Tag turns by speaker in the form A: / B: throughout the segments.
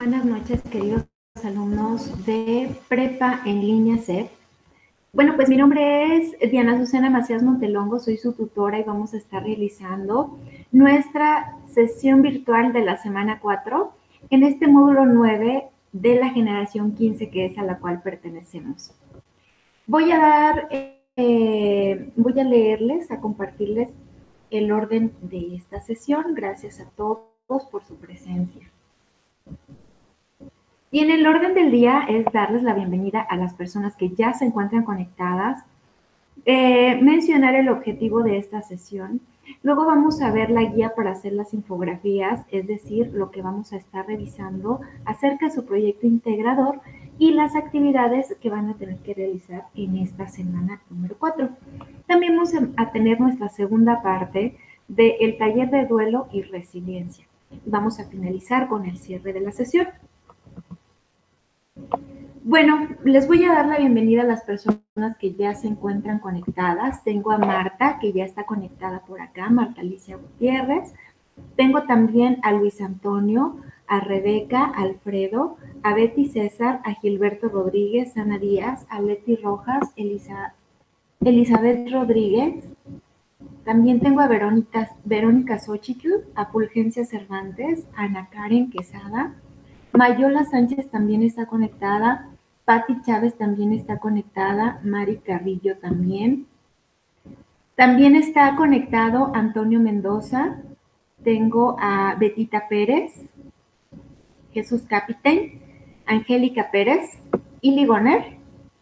A: Buenas noches, queridos alumnos de Prepa en Línea C. Bueno, pues mi nombre es Diana Susana Macías Montelongo, soy su tutora y vamos a estar realizando nuestra sesión virtual de la semana 4 en este módulo 9 de la generación 15, que es a la cual pertenecemos. Voy a leerles, a compartirles el orden de esta sesión. Gracias a todos por su presencia. Y en el orden del día es darles la bienvenida a las personas que ya se encuentran conectadas, mencionar el objetivo de esta sesión. Luego vamos a ver la guía para hacer las infografías, es decir, lo que vamos a estar revisando acerca de su proyecto integrador y las actividades que van a tener que realizar en esta semana número 4. También vamos a tener nuestra segunda parte del taller de duelo y resiliencia. Vamos a finalizar con el cierre de la sesión. Bueno, les voy a dar la bienvenida a las personas que ya se encuentran conectadas. Tengo a Marta, que ya está conectada por acá, Marta Alicia Gutiérrez. Tengo también a Luis Antonio, a Rebeca, a Alfredo, a Betty César, a Gilberto Rodríguez, Ana Díaz, a Leti Rojas, Elizabeth Rodríguez. También tengo a Verónica Xochitl, a Fulgencia Cervantes, a Ana Karen Quesada. Mayola Sánchez también está conectada. Patti Chávez también está conectada. Mari Carrillo también. También está conectado Antonio Mendoza. Tengo a Betita Pérez, Jesús Capitán, Angélica Pérez, Ili Goner.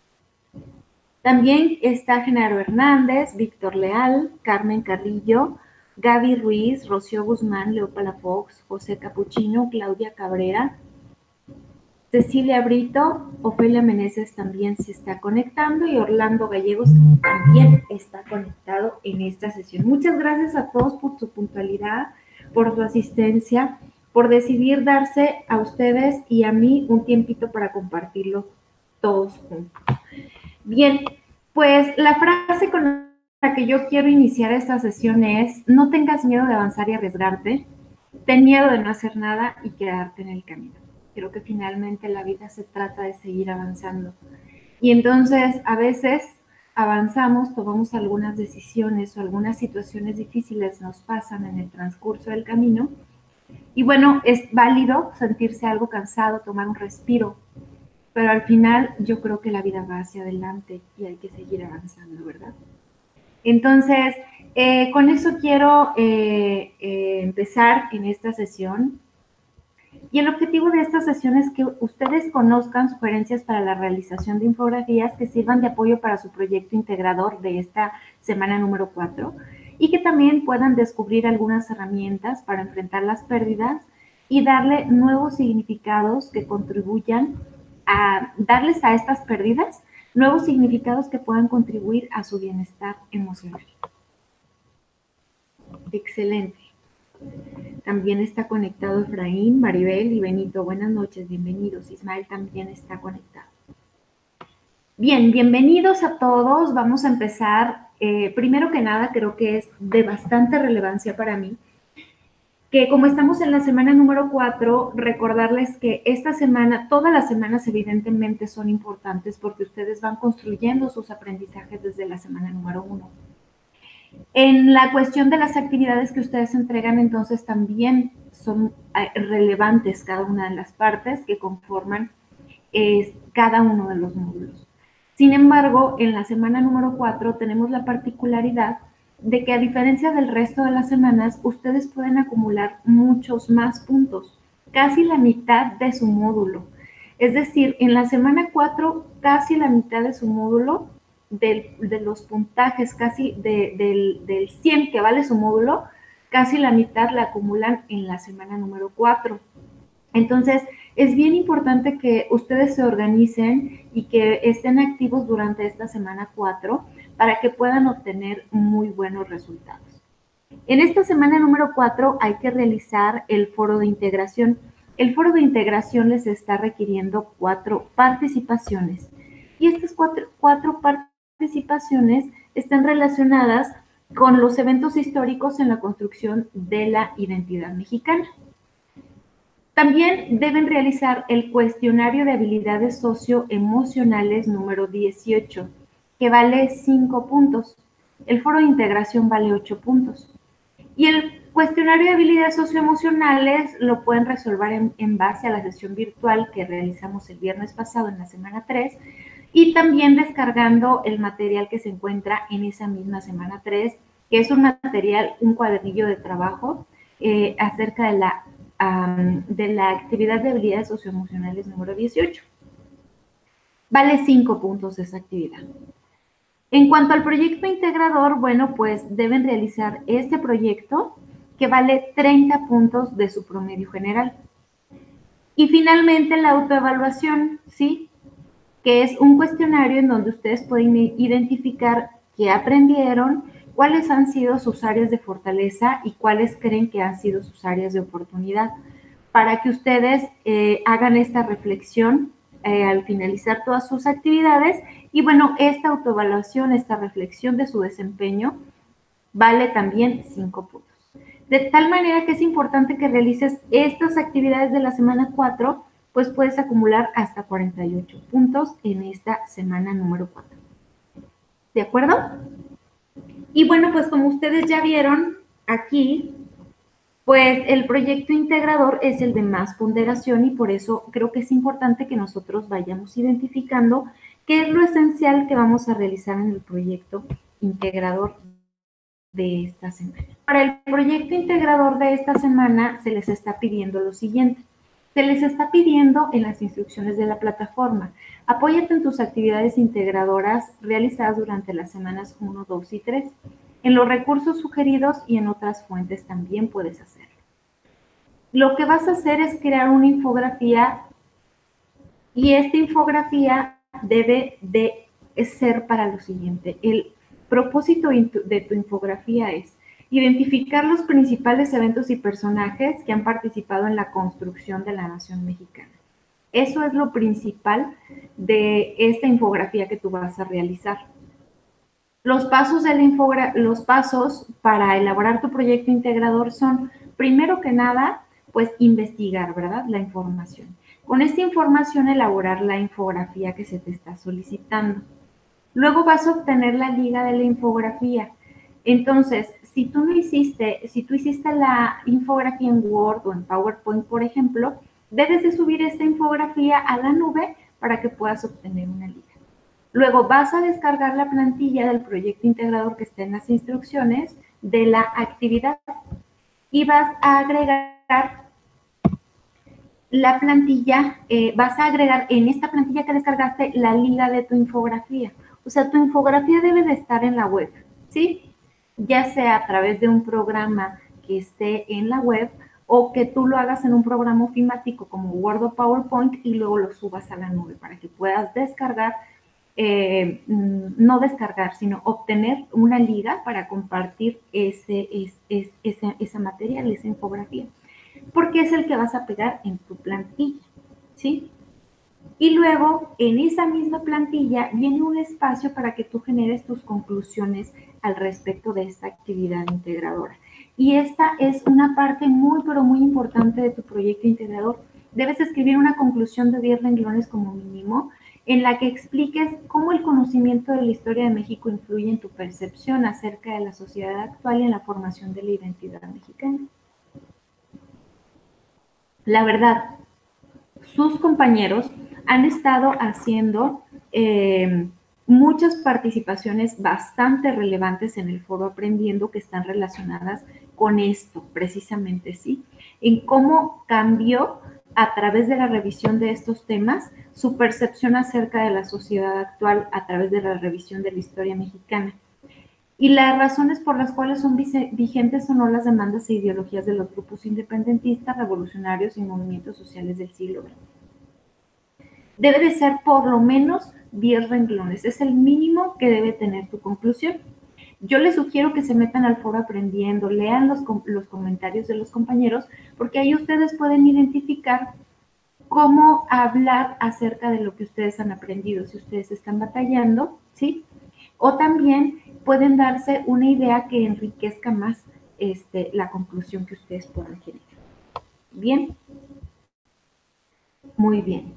A: También está Genaro Hernández, Víctor Leal, Carmen Carrillo, Gaby Ruiz, Rocío Guzmán, Leo Palafox, José Capuchino, Claudia Cabrera, Cecilia Brito, Ofelia Meneses también se está conectando y Orlando Gallegos también está conectado en esta sesión. Muchas gracias a todos por su puntualidad, por su asistencia, por decidir darse a ustedes y a mí un tiempito para compartirlo todos juntos. Bien, pues la frase con la que yo quiero iniciar esta sesión es: no tengas miedo de avanzar y arriesgarte, ten miedo de no hacer nada y quedarte en el camino. Creo que finalmente la vida se trata de seguir avanzando. Y entonces a veces avanzamos, tomamos algunas decisiones o algunas situaciones difíciles nos pasan en el transcurso del camino. Y bueno, es válido sentirse algo cansado, tomar un respiro, pero al final yo creo que la vida va hacia adelante y hay que seguir avanzando, ¿verdad? Entonces, con eso quiero empezar en esta sesión. Y el objetivo de esta sesión es que ustedes conozcan sugerencias para la realización de infografías que sirvan de apoyo para su proyecto integrador de esta semana número 4 y que también puedan descubrir algunas herramientas para enfrentar las pérdidas y darle nuevos significados que contribuyan a darles a estas pérdidas nuevos significados que puedan contribuir a su bienestar emocional. Excelente. También está conectado Efraín, Maribel y Benito. Buenas noches, bienvenidos. Ismael también está conectado. Bien, bienvenidos a todos. Vamos a empezar. Primero que nada, creo que es de bastante relevancia para mí que como estamos en la semana número 4, recordarles que esta semana, todas las semanas evidentemente son importantes porque ustedes van construyendo sus aprendizajes desde la semana número 1. En la cuestión de las actividades que ustedes entregan, entonces también son relevantes cada una de las partes que conforman cada uno de los módulos. Sin embargo, en la semana número 4 tenemos la particularidad de que a diferencia del resto de las semanas, ustedes pueden acumular muchos más puntos, casi la mitad de su módulo. Es decir, en la semana 4, casi la mitad de su módulo, de los puntajes, casi del 100 que vale su módulo, casi la mitad la acumulan en la semana número 4. Entonces, es bien importante que ustedes se organicen y que estén activos durante esta semana 4 para que puedan obtener muy buenos resultados. En esta semana número 4 hay que realizar el foro de integración. El foro de integración les está requiriendo 4 participaciones y estas cuatro participaciones están relacionadas con los eventos históricos en la construcción de la identidad mexicana. También deben realizar el cuestionario de habilidades socioemocionales número 18, que vale 5 puntos. El foro de integración vale 8 puntos. Y el cuestionario de habilidades socioemocionales lo pueden resolver en base a la sesión virtual que realizamos el viernes pasado en la semana 3 y también descargando el material que se encuentra en esa misma semana 3, que es un material, un cuadernillo de trabajo acerca de la actividad de habilidades socioemocionales número 18. Vale 5 puntos esa actividad. En cuanto al proyecto integrador, bueno, pues deben realizar este proyecto que vale 30 puntos de su promedio general. Y finalmente la autoevaluación, ¿sí? Que es un cuestionario en donde ustedes pueden identificar qué aprendieron, cuáles han sido sus áreas de fortaleza y cuáles creen que han sido sus áreas de oportunidad, para que ustedes hagan esta reflexión al finalizar todas sus actividades. Y bueno, esta autoevaluación, esta reflexión de su desempeño vale también 5 puntos. De tal manera que es importante que realices estas actividades de la semana 4, pues puedes acumular hasta 48 puntos en esta semana número 4. ¿De acuerdo? Y bueno, pues como ustedes ya vieron aquí, pues el proyecto integrador es el de más ponderación y por eso creo que es importante que nosotros vayamos identificando qué es lo esencial que vamos a realizar en el proyecto integrador de esta semana. Para el proyecto integrador de esta semana se les está pidiendo lo siguiente. Se les está pidiendo en las instrucciones de la plataforma, apóyate en tus actividades integradoras realizadas durante las semanas 1, 2 y 3. En los recursos sugeridos y en otras fuentes también puedes hacerlo. Lo que vas a hacer es crear una infografía y esta infografía debe de ser para lo siguiente. El propósito de tu infografía es identificar los principales eventos y personajes que han participado en la construcción de la nación mexicana. Eso es lo principal de esta infografía que tú vas a realizar. Los pasos para elaborar tu proyecto integrador son, primero que nada, pues investigar, ¿verdad? La información. Con esta información elaborar la infografía que se te está solicitando. Luego vas a obtener la liga de la infografía. Entonces, si tú hiciste la infografía en Word o en PowerPoint, por ejemplo, debes de subir esta infografía a la nube para que puedas obtener una liga. Luego vas a descargar la plantilla del proyecto integrador que está en las instrucciones de la actividad y vas a agregar la plantilla, vas a agregar en esta plantilla que descargaste la liga de tu infografía. O sea, tu infografía debe de estar en la web, ¿sí? Ya sea a través de un programa que esté en la web o que tú lo hagas en un programa ofimático como Word o PowerPoint y luego lo subas a la nube para que puedas descargar, no descargar, sino obtener una liga para compartir ese material, esa infografía, porque es el que vas a pegar en tu plantilla, ¿sí? Y luego, en esa misma plantilla, viene un espacio para que tú generes tus conclusiones al respecto de esta actividad integradora. Y esta es una parte muy, pero muy importante de tu proyecto integrador. Debes escribir una conclusión de 10 renglones como mínimo, en la que expliques cómo el conocimiento de la historia de México influye en tu percepción acerca de la sociedad actual y en la formación de la identidad mexicana. La verdad, sus compañeros han estado haciendo muchas participaciones bastante relevantes en el foro Aprendiendo que están relacionadas con esto, precisamente, ¿sí? En cómo cambió a través de la revisión de estos temas su percepción acerca de la sociedad actual a través de la revisión de la historia mexicana. Y las razones por las cuales son vigentes o no las demandas e ideologías de los grupos independentistas, revolucionarios y movimientos sociales del siglo XX. Debe de ser por lo menos 10 renglones, es el mínimo que debe tener tu conclusión. Yo les sugiero que se metan al foro Aprendiendo, lean los comentarios de los compañeros, porque ahí ustedes pueden identificar cómo hablar acerca de lo que ustedes han aprendido, si ustedes están batallando, ¿sí? O también pueden darse una idea que enriquezca más la conclusión que ustedes puedan generar. Bien. Muy bien.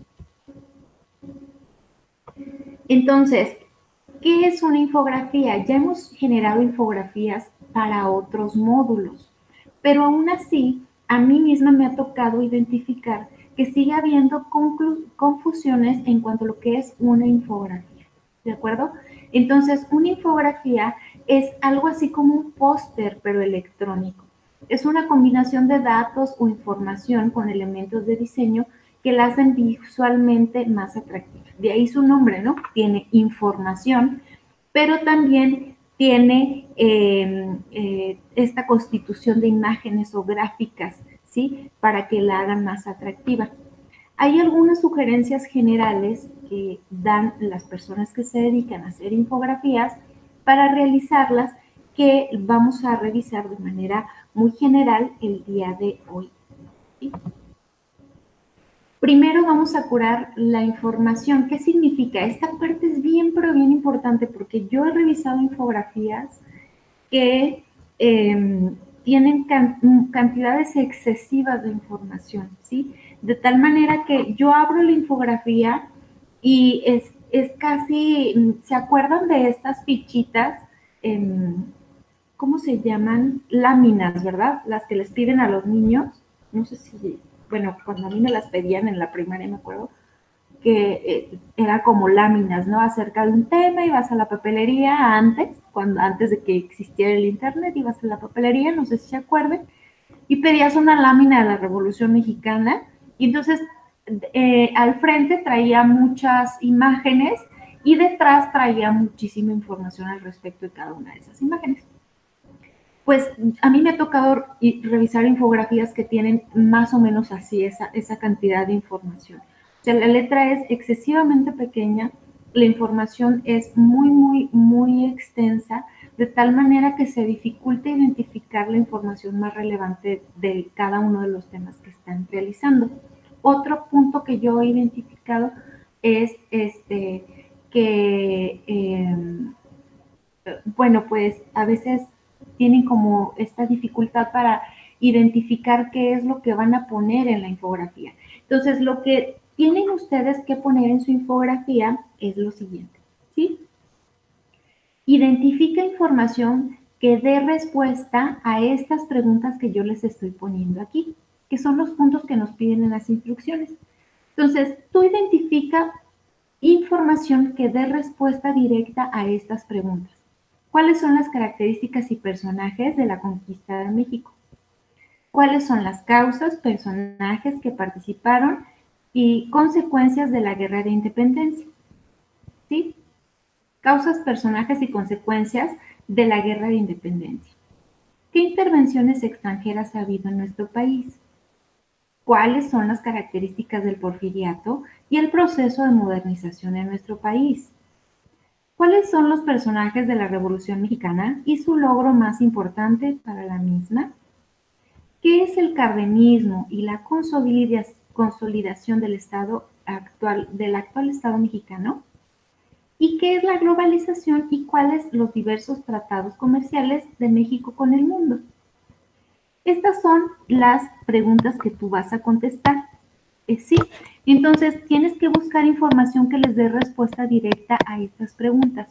A: Entonces, ¿qué es una infografía? Ya hemos generado infografías para otros módulos, pero aún así, a mí misma me ha tocado identificar que sigue habiendo confusiones en cuanto a lo que es una infografía, ¿de acuerdo? Entonces, una infografía es algo así como un póster, pero electrónico. Es una combinación de datos o información con elementos de diseño que la hacen visualmente más atractiva. De ahí su nombre, ¿no? Tiene información, pero también tiene esta constitución de imágenes o gráficas, ¿sí? Para que la hagan más atractiva. Hay algunas sugerencias generales que dan las personas que se dedican a hacer infografías para realizarlas que vamos a revisar de manera muy general el día de hoy. ¿Sí? Primero vamos a curar la información. ¿Qué significa? Esta parte es bien, pero bien importante porque yo he revisado infografías que tienen cantidades excesivas de información, ¿sí? De tal manera que yo abro la infografía y es casi, ¿se acuerdan de estas fichitas? ¿Cómo se llaman? Láminas, ¿verdad? Las que les piden a los niños. No sé si, bueno, cuando a mí me las pedían en la primaria, me acuerdo, que era como láminas, ¿no? Acerca de un tema, ibas a la papelería antes de que existiera el internet, ibas a la papelería, no sé si se acuerden, y pedías una lámina de la Revolución Mexicana, y entonces al frente traía muchas imágenes y detrás traía muchísima información al respecto de cada una de esas imágenes. Pues a mí me ha tocado revisar infografías que tienen más o menos así esa cantidad de información. O sea, la letra es excesivamente pequeña, la información es muy, muy, muy extensa, de tal manera que se dificulta identificar la información más relevante de cada uno de los temas que están realizando. Otro punto que yo he identificado es que bueno, pues a veces tienen como esta dificultad para identificar qué es lo que van a poner en la infografía. Entonces, lo que tienen ustedes que poner en su infografía es lo siguiente, ¿sí? Identifica información que dé respuesta a estas preguntas que yo les estoy poniendo aquí, que son los puntos que nos piden en las instrucciones. Entonces, tú identifica información que dé respuesta directa a estas preguntas. ¿Cuáles son las características y personajes de la conquista de México? ¿Cuáles son las causas, personajes que participaron y consecuencias de la guerra de independencia? ¿Sí? Causas, personajes y consecuencias de la guerra de independencia. ¿Qué intervenciones extranjeras ha habido en nuestro país? ¿Cuáles son las características del porfiriato y el proceso de modernización en nuestro país? ¿Cuáles son los personajes de la Revolución Mexicana y su logro más importante para la misma? ¿Qué es el cardenismo y la consolidación del actual Estado mexicano? ¿Y qué es la globalización y cuáles los diversos tratados comerciales de México con el mundo? Estas son las preguntas que tú vas a contestar. Sí, entonces tienes que buscar información que les dé respuesta directa a estas preguntas.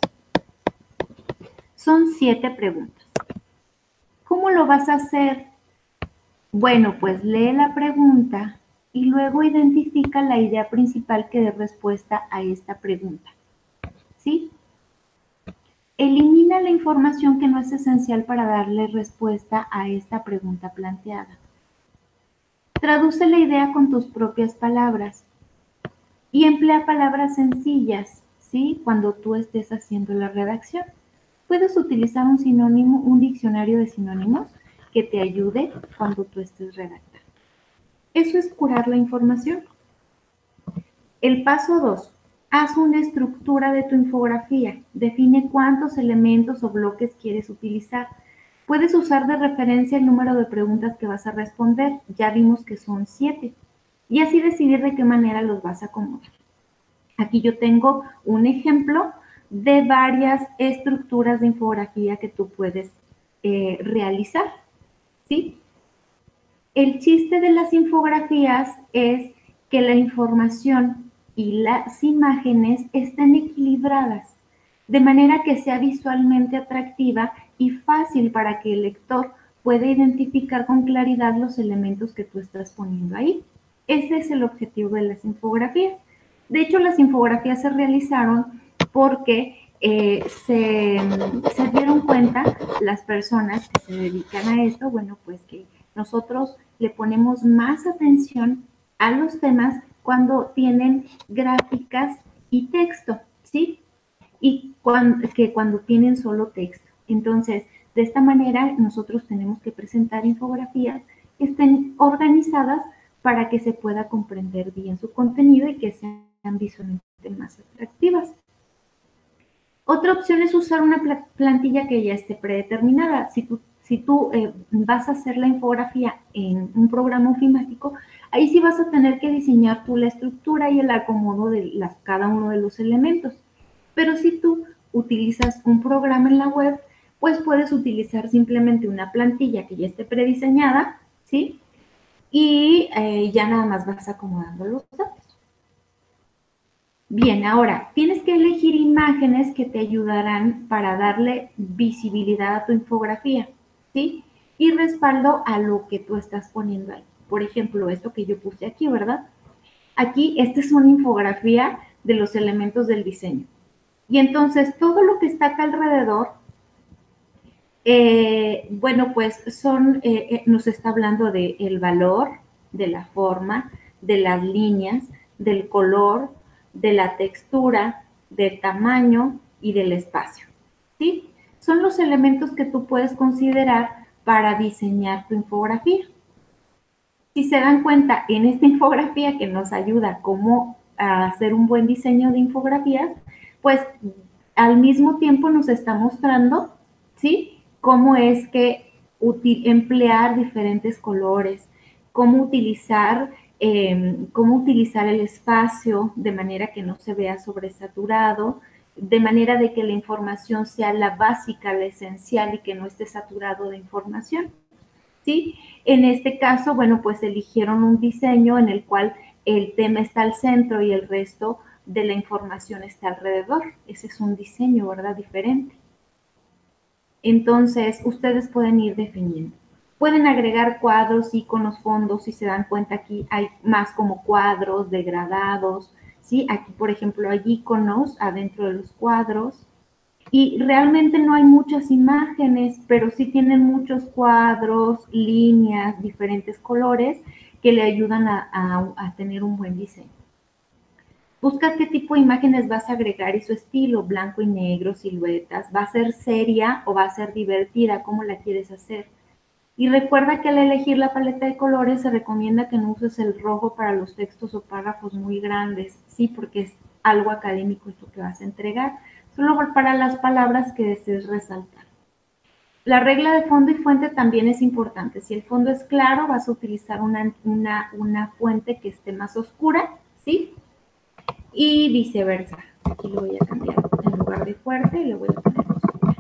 A: Son 7 preguntas. ¿Cómo lo vas a hacer? Bueno, pues lee la pregunta y luego identifica la idea principal que dé respuesta a esta pregunta. ¿Sí? Elimina la información que no es esencial para darle respuesta a esta pregunta planteada. Traduce la idea con tus propias palabras y emplea palabras sencillas, ¿sí? Cuando tú estés haciendo la redacción. Puedes utilizar un sinónimo, un diccionario de sinónimos que te ayude cuando tú estés redactando. Eso es curar la información. El paso 2. Haz una estructura de tu infografía. Define cuántos elementos o bloques quieres utilizar. Puedes usar de referencia el número de preguntas que vas a responder. Ya vimos que son 7. Y así decidir de qué manera los vas a acomodar. Aquí yo tengo un ejemplo de varias estructuras de infografía que tú puedes realizar, ¿sí? El chiste de las infografías es que la información y las imágenes estén equilibradas, de manera que sea visualmente atractiva y fácil para que el lector pueda identificar con claridad los elementos que tú estás poniendo ahí. Ese es el objetivo de las infografías. De hecho, las infografías se realizaron porque se dieron cuenta las personas que se dedican a esto, bueno, pues que nosotros le ponemos más atención a los temas cuando tienen gráficas y texto, ¿sí? Y cuando tienen solo texto. Entonces, de esta manera nosotros tenemos que presentar infografías que estén organizadas para que se pueda comprender bien su contenido y que sean visualmente más atractivas. Otra opción es usar una plantilla que ya esté predeterminada. Si tú vas a hacer la infografía en un programa ofimático, ahí sí vas a tener que diseñar tú la estructura y el acomodo de cada uno de los elementos. Pero si tú utilizas un programa en la web, pues puedes utilizar simplemente una plantilla que ya esté prediseñada, ¿sí? Y ya nada más vas acomodando los datos. Bien, ahora tienes que elegir imágenes que te ayudarán para darle visibilidad a tu infografía, ¿sí? Y respaldo a lo que tú estás poniendo ahí. Por ejemplo, esto que yo puse aquí, ¿verdad? Aquí, esta es una infografía de los elementos del diseño. Y entonces, todo lo que está acá alrededor, bueno, pues nos está hablando del valor, de la forma, de las líneas, del color, de la textura, del tamaño y del espacio, ¿sí? Son los elementos que tú puedes considerar para diseñar tu infografía. Si se dan cuenta, en esta infografía que nos ayuda cómo a hacer un buen diseño de infografías, pues al mismo tiempo nos está mostrando, ¿sí? Cómo es que emplear diferentes colores, cómo utilizar el espacio de manera que no se vea sobresaturado, de manera de que la información sea la básica, la esencial y que no esté saturado de información. ¿Sí? En este caso, bueno, pues eligieron un diseño en el cual el tema está al centro y el resto de la información está alrededor. Ese es un diseño, ¿verdad? Diferente. Entonces, ustedes pueden ir definiendo. Pueden agregar cuadros, iconos, fondos. Si se dan cuenta, aquí hay más como cuadros, degradados, ¿sí? Aquí, por ejemplo, hay iconos adentro de los cuadros. Y realmente no hay muchas imágenes, pero sí tienen muchos cuadros, líneas, diferentes colores que le ayudan a tener un buen diseño. Busca qué tipo de imágenes vas a agregar y su estilo, blanco y negro, siluetas. ¿Va a ser seria o va a ser divertida? ¿Cómo la quieres hacer? Y recuerda que al elegir la paleta de colores se recomienda que no uses el rojo para los textos o párrafos muy grandes, sí, porque es algo académico esto que vas a entregar, solo para las palabras que desees resaltar. La regla de fondo y fuente también es importante. Si el fondo es claro, vas a utilizar una fuente que esté más oscura, ¿sí? Y viceversa. Aquí lo voy a cambiar. En lugar de fuerte, le voy a poner oscura.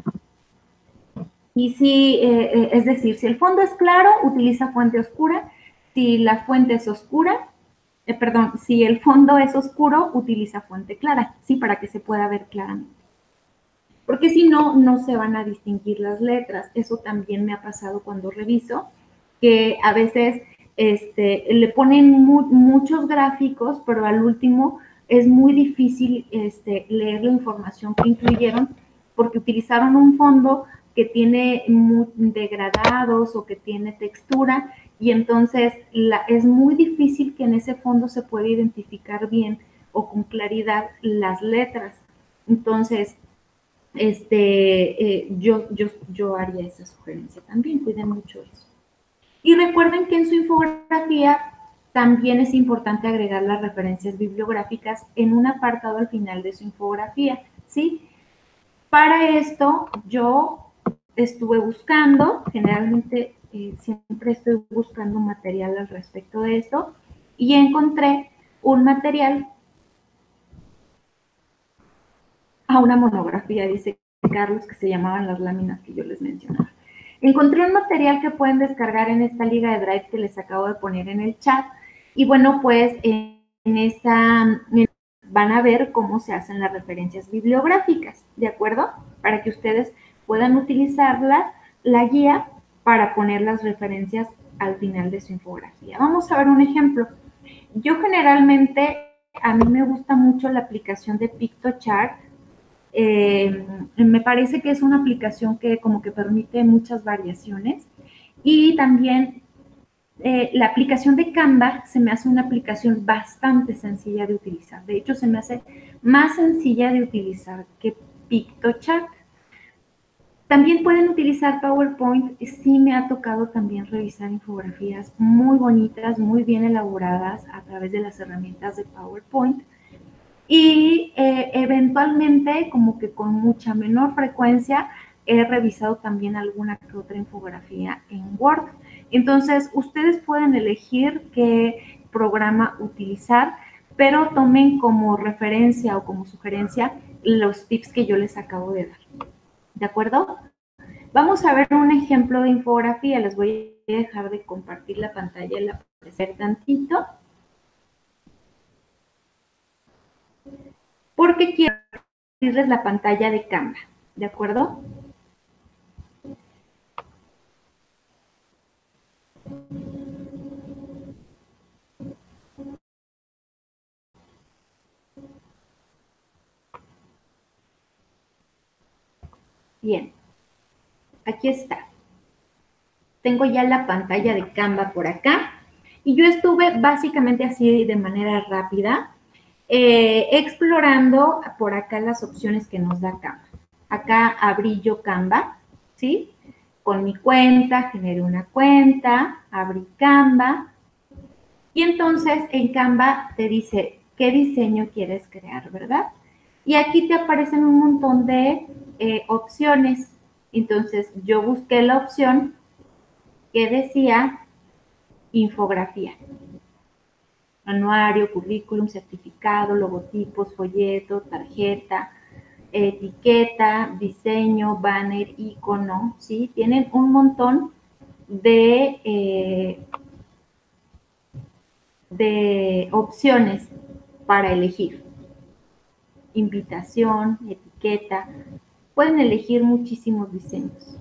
A: Y si, es decir, si el fondo es claro, utiliza fuente oscura. Si la fuente es oscura, perdón, si el fondo es oscuro, utiliza fuente clara, ¿sí? Para que se pueda ver claramente. Porque si no, no se van a distinguir las letras. Eso también me ha pasado cuando reviso, que a veces le ponen muchos gráficos, pero al último es muy difícil leer la información que incluyeron porque utilizaron un fondo que tiene degradados o que tiene textura y entonces es muy difícil que en ese fondo se pueda identificar bien o con claridad las letras. Entonces, yo haría esa sugerencia también, cuiden mucho eso. Y recuerden que en su infografía también es importante agregar las referencias bibliográficas en un apartado al final de su infografía, ¿sí? Para esto yo estuve buscando, generalmente siempre estoy buscando material al respecto de esto, y encontré un material a una monografía, dice Carlos, que se llamaban las láminas que yo les mencionaba. Encontré un material que pueden descargar en esta liga de Drive que les acabo de poner en el chat. Y bueno, pues van a ver cómo se hacen las referencias bibliográficas, ¿de acuerdo? Para que ustedes puedan utilizar la guía para poner las referencias al final de su infografía. Vamos a ver un ejemplo. Yo generalmente, a mí me gusta mucho la aplicación de PictoChart. Me parece que es una aplicación que como que permite muchas variaciones y también la aplicación de Canva se me hace una aplicación bastante sencilla de utilizar. De hecho, se me hace más sencilla de utilizar que PictoChart. También pueden utilizar PowerPoint. Sí me ha tocado también revisar infografías muy bonitas, muy bien elaboradas a través de las herramientas de PowerPoint. Y eventualmente, como que con mucha menor frecuencia, he revisado también alguna que otra infografía en Word. Entonces, ustedes pueden elegir qué programa utilizar, pero tomen como referencia o como sugerencia los tips que yo les acabo de dar. ¿De acuerdo? Vamos a ver un ejemplo de infografía. Les voy a dejar de compartir la pantalla y la aparecer tantito. Porque quiero compartirles la pantalla de Canva. ¿De acuerdo? Bien, aquí está. Tengo ya la pantalla de Canva por acá y yo estuve básicamente así de manera rápida explorando por acá las opciones que nos da Canva. Acá abrí yo Canva, ¿sí? Con mi cuenta, generé una cuenta, abrí Canva y entonces en Canva te dice qué diseño quieres crear, ¿verdad? Y aquí te aparecen un montón de opciones. Entonces yo busqué la opción que decía infografía. Anuario, currículum, certificado, logotipos, folleto, tarjeta, etiqueta, diseño, banner, icono, ¿sí? Tienen un montón de opciones para elegir. Invitación, etiqueta, pueden elegir muchísimos diseños.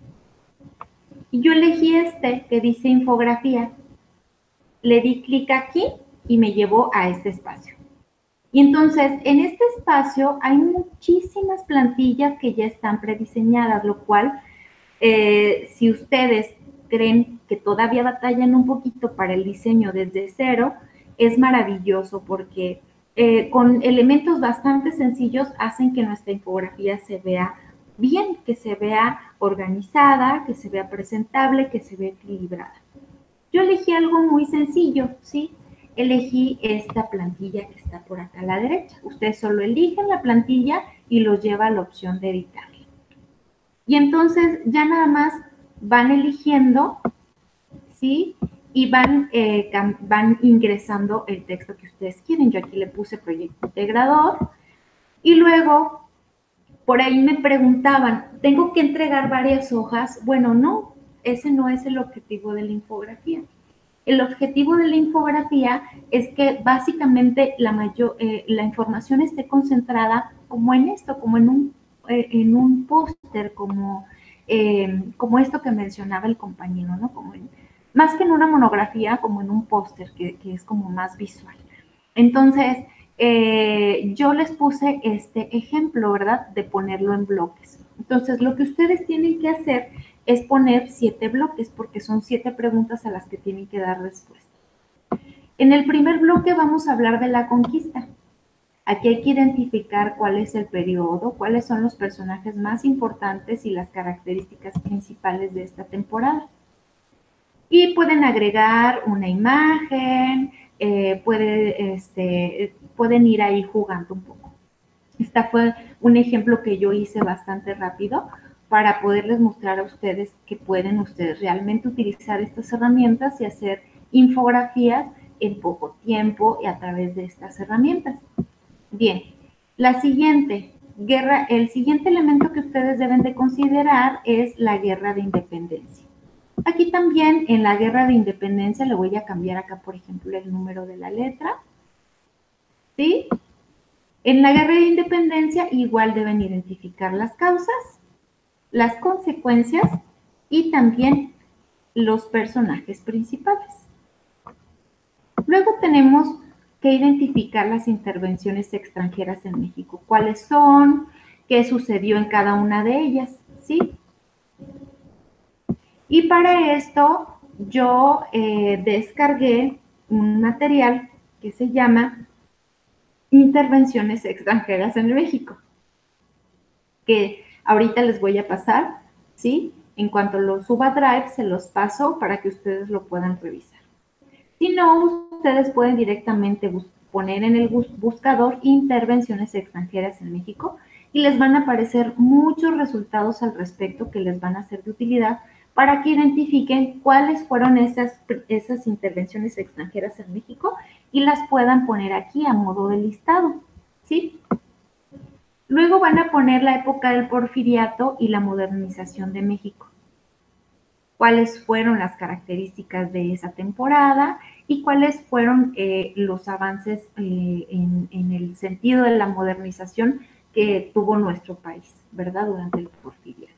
A: Y yo elegí este que dice infografía. Le di clic aquí y me llevó a este espacio. Y entonces, en este espacio hay muchísimas plantillas que ya están prediseñadas, lo cual, si ustedes creen que todavía batallan un poquito para el diseño desde cero, es maravilloso porque con elementos bastante sencillos hacen que nuestra infografía se vea bien, que se vea organizada, que se vea presentable, que se vea equilibrada. Yo elegí algo muy sencillo, ¿sí? Elegí esta plantilla que está por acá a la derecha. Ustedes solo eligen la plantilla y los lleva a la opción de editar. Y entonces ya nada más van eligiendo, ¿sí? Y van ingresando el texto que ustedes quieren. Yo aquí le puse proyecto integrador. Y luego, por ahí me preguntaban, ¿tengo que entregar varias hojas? Bueno, no, ese no es el objetivo de la infografía. El objetivo de la infografía es que básicamente la información esté concentrada como en esto, como en un póster, como esto que mencionaba el compañero, ¿no? Más que en una monografía, como en un póster que es como más visual. Entonces, yo les puse este ejemplo, ¿verdad? De ponerlo en bloques. Entonces, lo que ustedes tienen que hacer es poner 7 bloques, porque son 7 preguntas a las que tienen que dar respuesta. En el primer bloque vamos a hablar de la conquista. Aquí hay que identificar cuál es el periodo, cuáles son los personajes más importantes y las características principales de esta temporada. Y pueden agregar una imagen, pueden ir ahí jugando un poco. Este fue un ejemplo que yo hice bastante rápido para poderles mostrar a ustedes que pueden ustedes realmente utilizar estas herramientas y hacer infografías en poco tiempo y a través de estas herramientas. Bien, el siguiente elemento que ustedes deben de considerar es la guerra de independencia. Aquí también en la guerra de independencia le voy a cambiar acá, por ejemplo, el número de la letra ¿sí? En la guerra de independencia igual deben identificar las causas, las consecuencias y también los personajes principales. Luego tenemos que identificar las intervenciones extranjeras en México. ¿Cuáles son? ¿Qué sucedió en cada una de ellas? ¿Sí? Y para esto yo descargué un material que se llama Intervenciones extranjeras en México, que ahorita les voy a pasar, ¿sí? En cuanto lo suba a Drive, se los paso para que ustedes lo puedan revisar. Si no, ustedes pueden directamente poner en el buscador intervenciones extranjeras en México y les van a aparecer muchos resultados al respecto que les van a ser de utilidad para que identifiquen cuáles fueron esas intervenciones extranjeras en México y las puedan poner aquí a modo de listado, ¿sí? Luego van a poner la época del porfiriato y la modernización de México. Cuáles fueron las características de esa temporada y cuáles fueron los avances en el sentido de la modernización que tuvo nuestro país, ¿verdad? Durante el porfiriato.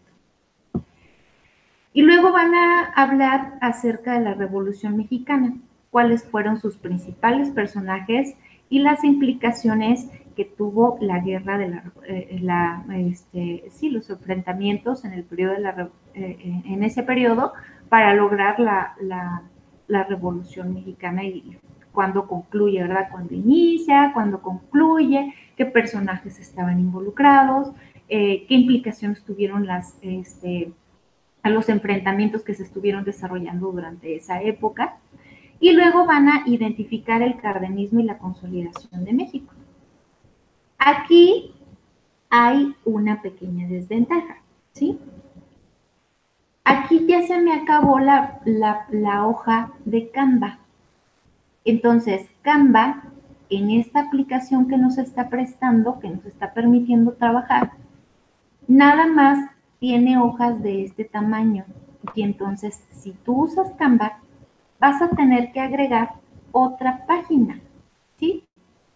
A: Y luego van a hablar acerca de la Revolución Mexicana, cuáles fueron sus principales personajes y las implicaciones que tuvo la guerra de los enfrentamientos en el periodo en ese periodo para lograr la Revolución Mexicana y cuándo concluye, ¿verdad? Cuándo inicia, cuándo concluye, qué personajes estaban involucrados, qué implicaciones tuvieron a los enfrentamientos que se estuvieron desarrollando durante esa época. Y luego van a identificar el cardenismo y la consolidación de México. Aquí hay una pequeña desventaja, ¿sí? Aquí ya se me acabó la hoja de Canva. Entonces, Canva, en esta aplicación que nos está prestando, que nos está permitiendo trabajar, nada más tiene hojas de este tamaño. Y entonces, si tú usas Canva, vas a tener que agregar otra página, ¿sí?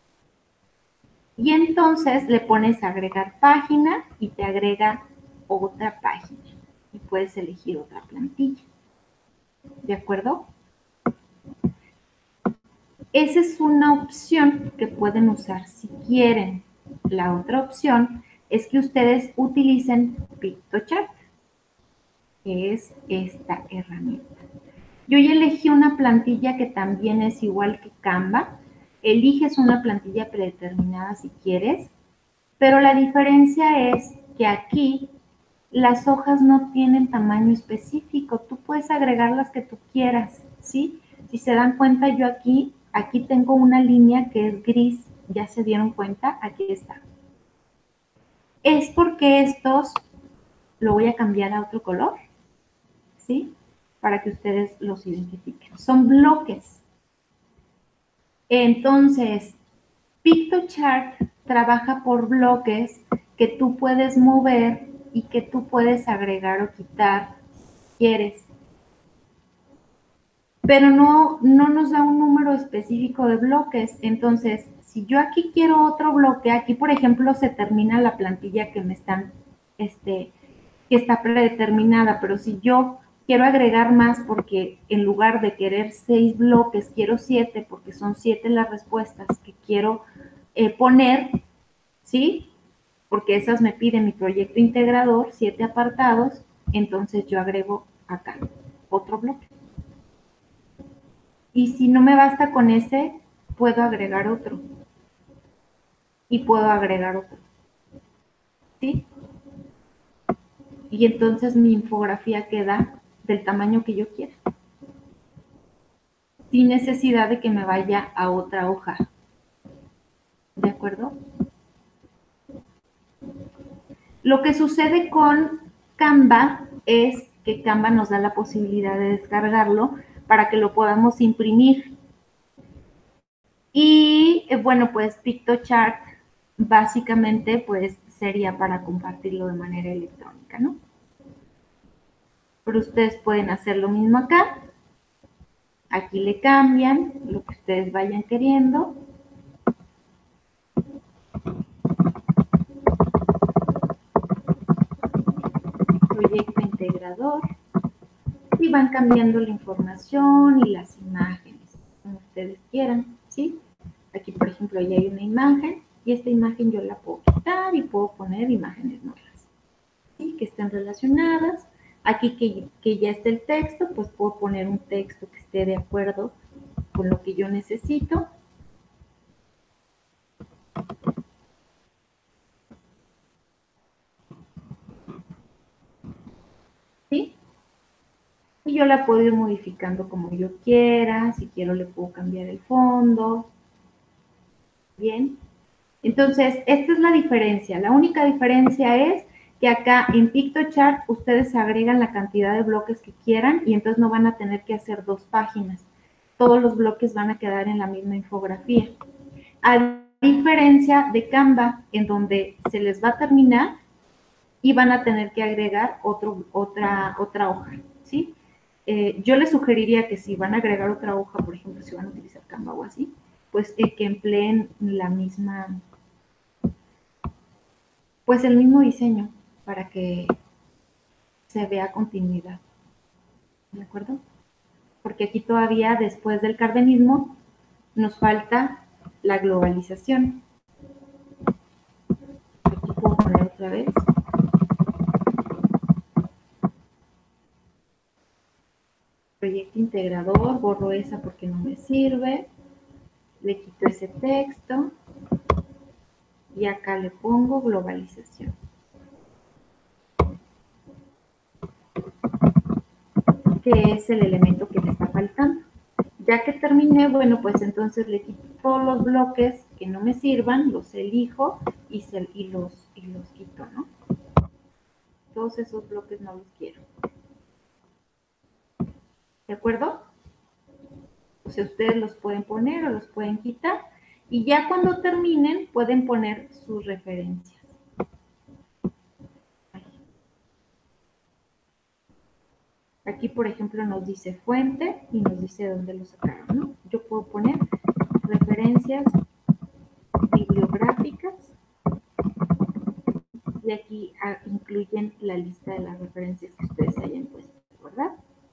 A: Y entonces le pones agregar página y te agrega otra página. Y puedes elegir otra plantilla. ¿De acuerdo? Esa es una opción que pueden usar si quieren. La otra opción es que ustedes utilicen PictoChart, que es esta herramienta. Yo ya elegí una plantilla que también es igual que Canva. Eliges una plantilla predeterminada si quieres, pero la diferencia es que aquí las hojas no tienen tamaño específico. Tú puedes agregar las que tú quieras, ¿sí? Si se dan cuenta, yo aquí tengo una línea que es gris. ¿Ya se dieron cuenta? Aquí está. Es porque estos lo voy a cambiar a otro color, ¿sí? Para que ustedes los identifiquen. Son bloques. Entonces, PictoChart trabaja por bloques que tú puedes mover y que tú puedes agregar o quitar si quieres. Pero no nos da un número específico de bloques. Entonces, si yo aquí quiero otro bloque, aquí por ejemplo se termina la plantilla que me están, que está predeterminada, pero si yo quiero agregar más porque en lugar de querer 6 bloques, quiero 7 porque son 7 las respuestas que quiero poner, ¿sí? Porque esas me pide mi proyecto integrador, 7 apartados, entonces yo agrego acá otro bloque. Y si no me basta con ese, puedo agregar otro. Y puedo agregar otro. ¿Sí? Y entonces mi infografía queda del tamaño que yo quiera. Sin necesidad de que me vaya a otra hoja. ¿De acuerdo? Lo que sucede con Canva es que Canva nos da la posibilidad de descargarlo para que lo podamos imprimir. Y bueno, pues PictoChart básicamente pues sería para compartirlo de manera electrónica, ¿no? Pero ustedes pueden hacer lo mismo acá. Aquí le cambian lo que ustedes vayan queriendo. proyecto integrador y van cambiando la información y las imágenes, como ustedes quieran, ¿sí? Aquí, por ejemplo, ya hay una imagen y esta imagen yo la puedo quitar y puedo poner imágenes nuevas, ¿sí? Que estén relacionadas. Aquí que ya esté el texto, pues puedo poner un texto que esté de acuerdo con lo que yo necesito. ¿Sí? Y yo la puedo ir modificando como yo quiera. Si quiero le puedo cambiar el fondo. Bien. Entonces, esta es la diferencia. La única diferencia es que acá en PictoChart ustedes agregan la cantidad de bloques que quieran y entonces no van a tener que hacer 2 páginas. Todos los bloques van a quedar en la misma infografía. A diferencia de Canva, en donde se les va a terminar y van a tener que agregar otra hoja, ¿sí? Yo les sugeriría que si van a agregar otra hoja, por ejemplo, si van a utilizar Canva o así, pues que empleen la misma, pues el mismo diseño para que se vea continuidad, ¿de acuerdo? Porque aquí todavía después del cardenismo nos falta la globalización. Aquí puedo poner otra vez. Proyecto integrador, borro esa porque no me sirve, le quito ese texto y acá le pongo globalización. Que es el elemento que me está faltando. Ya que terminé, bueno, pues entonces le quito todos los bloques que no me sirvan, los elijo y los quito, ¿no? Todos esos bloques no los quiero. ¿De acuerdo? O sea, ustedes los pueden poner o los pueden quitar y ya cuando terminen pueden poner sus referencias. Aquí, por ejemplo, nos dice fuente y nos dice dónde lo sacaron, ¿no? Yo puedo poner referencias bibliográficas y aquí incluyen la lista de las referencias que ustedes hayan puesto, ¿verdad?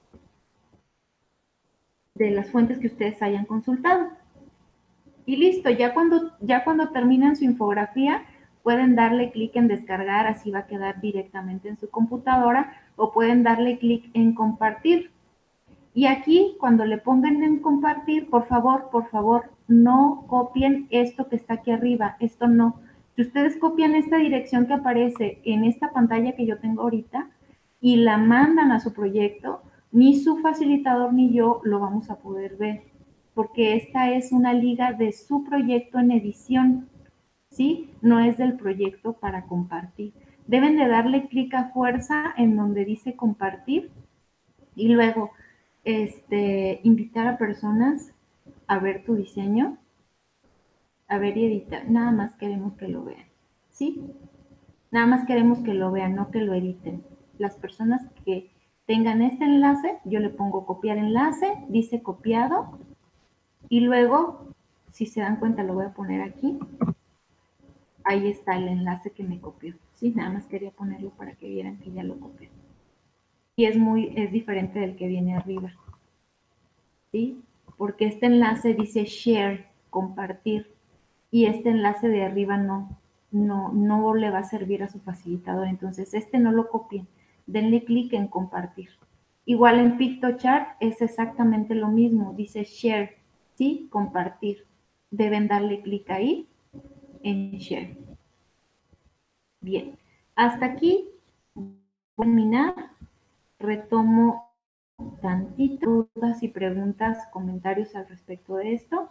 A: De las fuentes que ustedes hayan consultado. Y listo, ya cuando terminan su infografía, pueden darle clic en descargar, así va a quedar directamente en su computadora, o pueden darle clic en compartir. Y aquí, cuando le pongan en compartir, por favor, no copien esto que está aquí arriba, esto no. Si ustedes copian esta dirección que aparece en esta pantalla que yo tengo ahorita y la mandan a su proyecto, ni su facilitador ni yo lo vamos a poder ver, porque esta es una liga de su proyecto en edición, ¿sí? No es del proyecto para compartir. Deben de darle clic a fuerza en donde dice compartir y luego invitar a personas a ver tu diseño, a ver y editar. Nada más queremos que lo vean, ¿sí? Nada más queremos que lo vean, no que lo editen. Las personas que tengan este enlace, yo le pongo copiar enlace, dice copiado, y luego, si se dan cuenta, lo voy a poner aquí. Ahí está el enlace que me copió, ¿sí? Nada más quería ponerlo para que vieran que ya lo copié. Y es diferente del que viene arriba, ¿sí? Porque este enlace dice share, compartir, y este enlace de arriba no le va a servir a su facilitador. Entonces, no lo copien, denle clic en compartir. Igual en PictoChart es exactamente lo mismo, dice share, ¿sí? Compartir. Deben darle clic ahí en share. Bien, hasta aquí voy a terminar. Retomo tantito dudas y preguntas, comentarios al respecto de esto.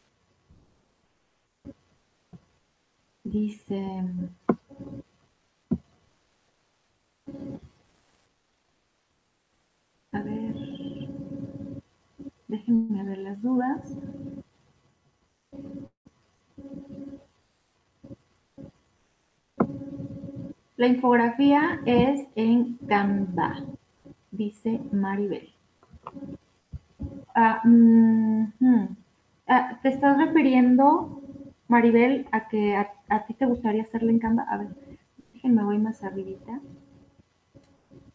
A: Dice, a ver, déjenme ver las dudas. La infografía es en Canva, dice Maribel. ¿Te estás refiriendo, Maribel, a que a ti te gustaría hacerla en Canva? A ver, déjenme voy más arribita.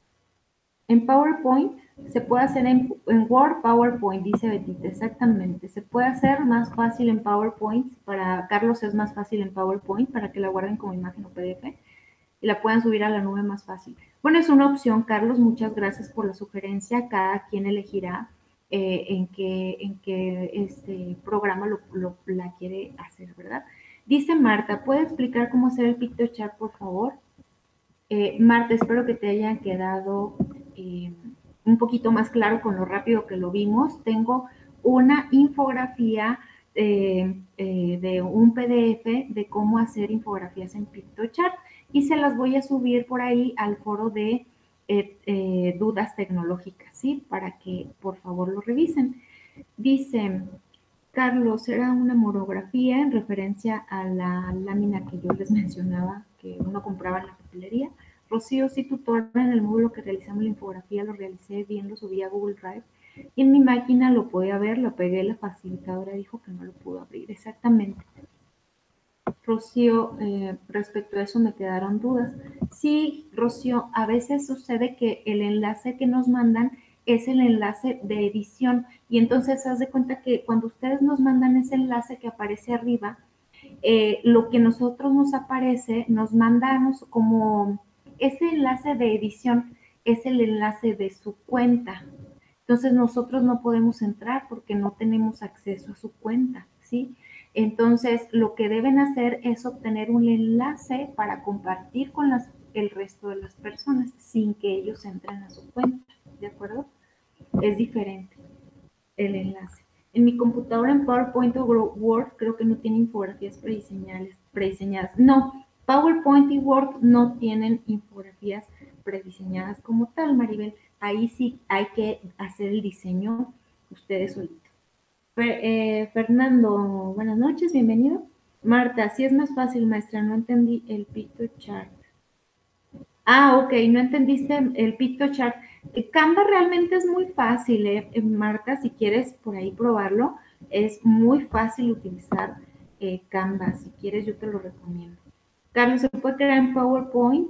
A: En PowerPoint se puede hacer en Word, PowerPoint, dice Betita, exactamente. Se puede hacer más fácil en PowerPoint, para Carlos es más fácil en PowerPoint, para que la guarden como imagen o PDF y la puedan subir a la nube más fácil. Bueno, es una opción, Carlos, muchas gracias por la sugerencia. Cada quien elegirá en qué este programa la quiere hacer, ¿verdad? Dice Marta, ¿puede explicar cómo hacer el PictoChart, por favor? Marta, espero que te haya quedado un poquito más claro con lo rápido que lo vimos. Tengo una infografía de un PDF de cómo hacer infografías en PictoChart y se las voy a subir por ahí al foro de dudas tecnológicas, ¿sí? Para que por favor lo revisen. Dice, Carlos, era una monografía en referencia a la lámina que yo les mencionaba que uno compraba en la papelería. Rocío, sí, tutor en el módulo que realizamos la infografía, lo realicé bien, lo subí a Google Drive y en mi máquina lo podía ver, lo pegué, la facilitadora dijo que no lo pudo abrir. Exactamente. Rocío, respecto a eso me quedaron dudas. Sí, Rocío, a veces sucede que el enlace que nos mandan es el enlace de edición y entonces haz de cuenta que cuando ustedes nos mandan ese enlace que aparece arriba, lo que nosotros nos aparece, nos mandamos como ese enlace de edición es el enlace de su cuenta. Entonces nosotros no podemos entrar porque no tenemos acceso a su cuenta, ¿sí? Entonces lo que deben hacer es obtener un enlace para compartir con el resto de las personas sin que ellos entren a su cuenta, ¿de acuerdo? Es diferente el enlace. En mi computadora en PowerPoint o Word creo que no tiene infografías prediseñadas. No, PowerPoint y Word no tienen infografías prediseñadas como tal, Maribel. Ahí sí hay que hacer el diseño ustedes solitos. Fernando, buenas noches, bienvenido. Marta, sí es más fácil, maestra, no entendí el PictoChart. Ah, ok, no entendiste el PictoChart. Canva realmente es muy fácil, Marta, si quieres por ahí probarlo, es muy fácil utilizar Canva, si quieres yo te lo recomiendo. Carlos, ¿se puede crear en PowerPoint?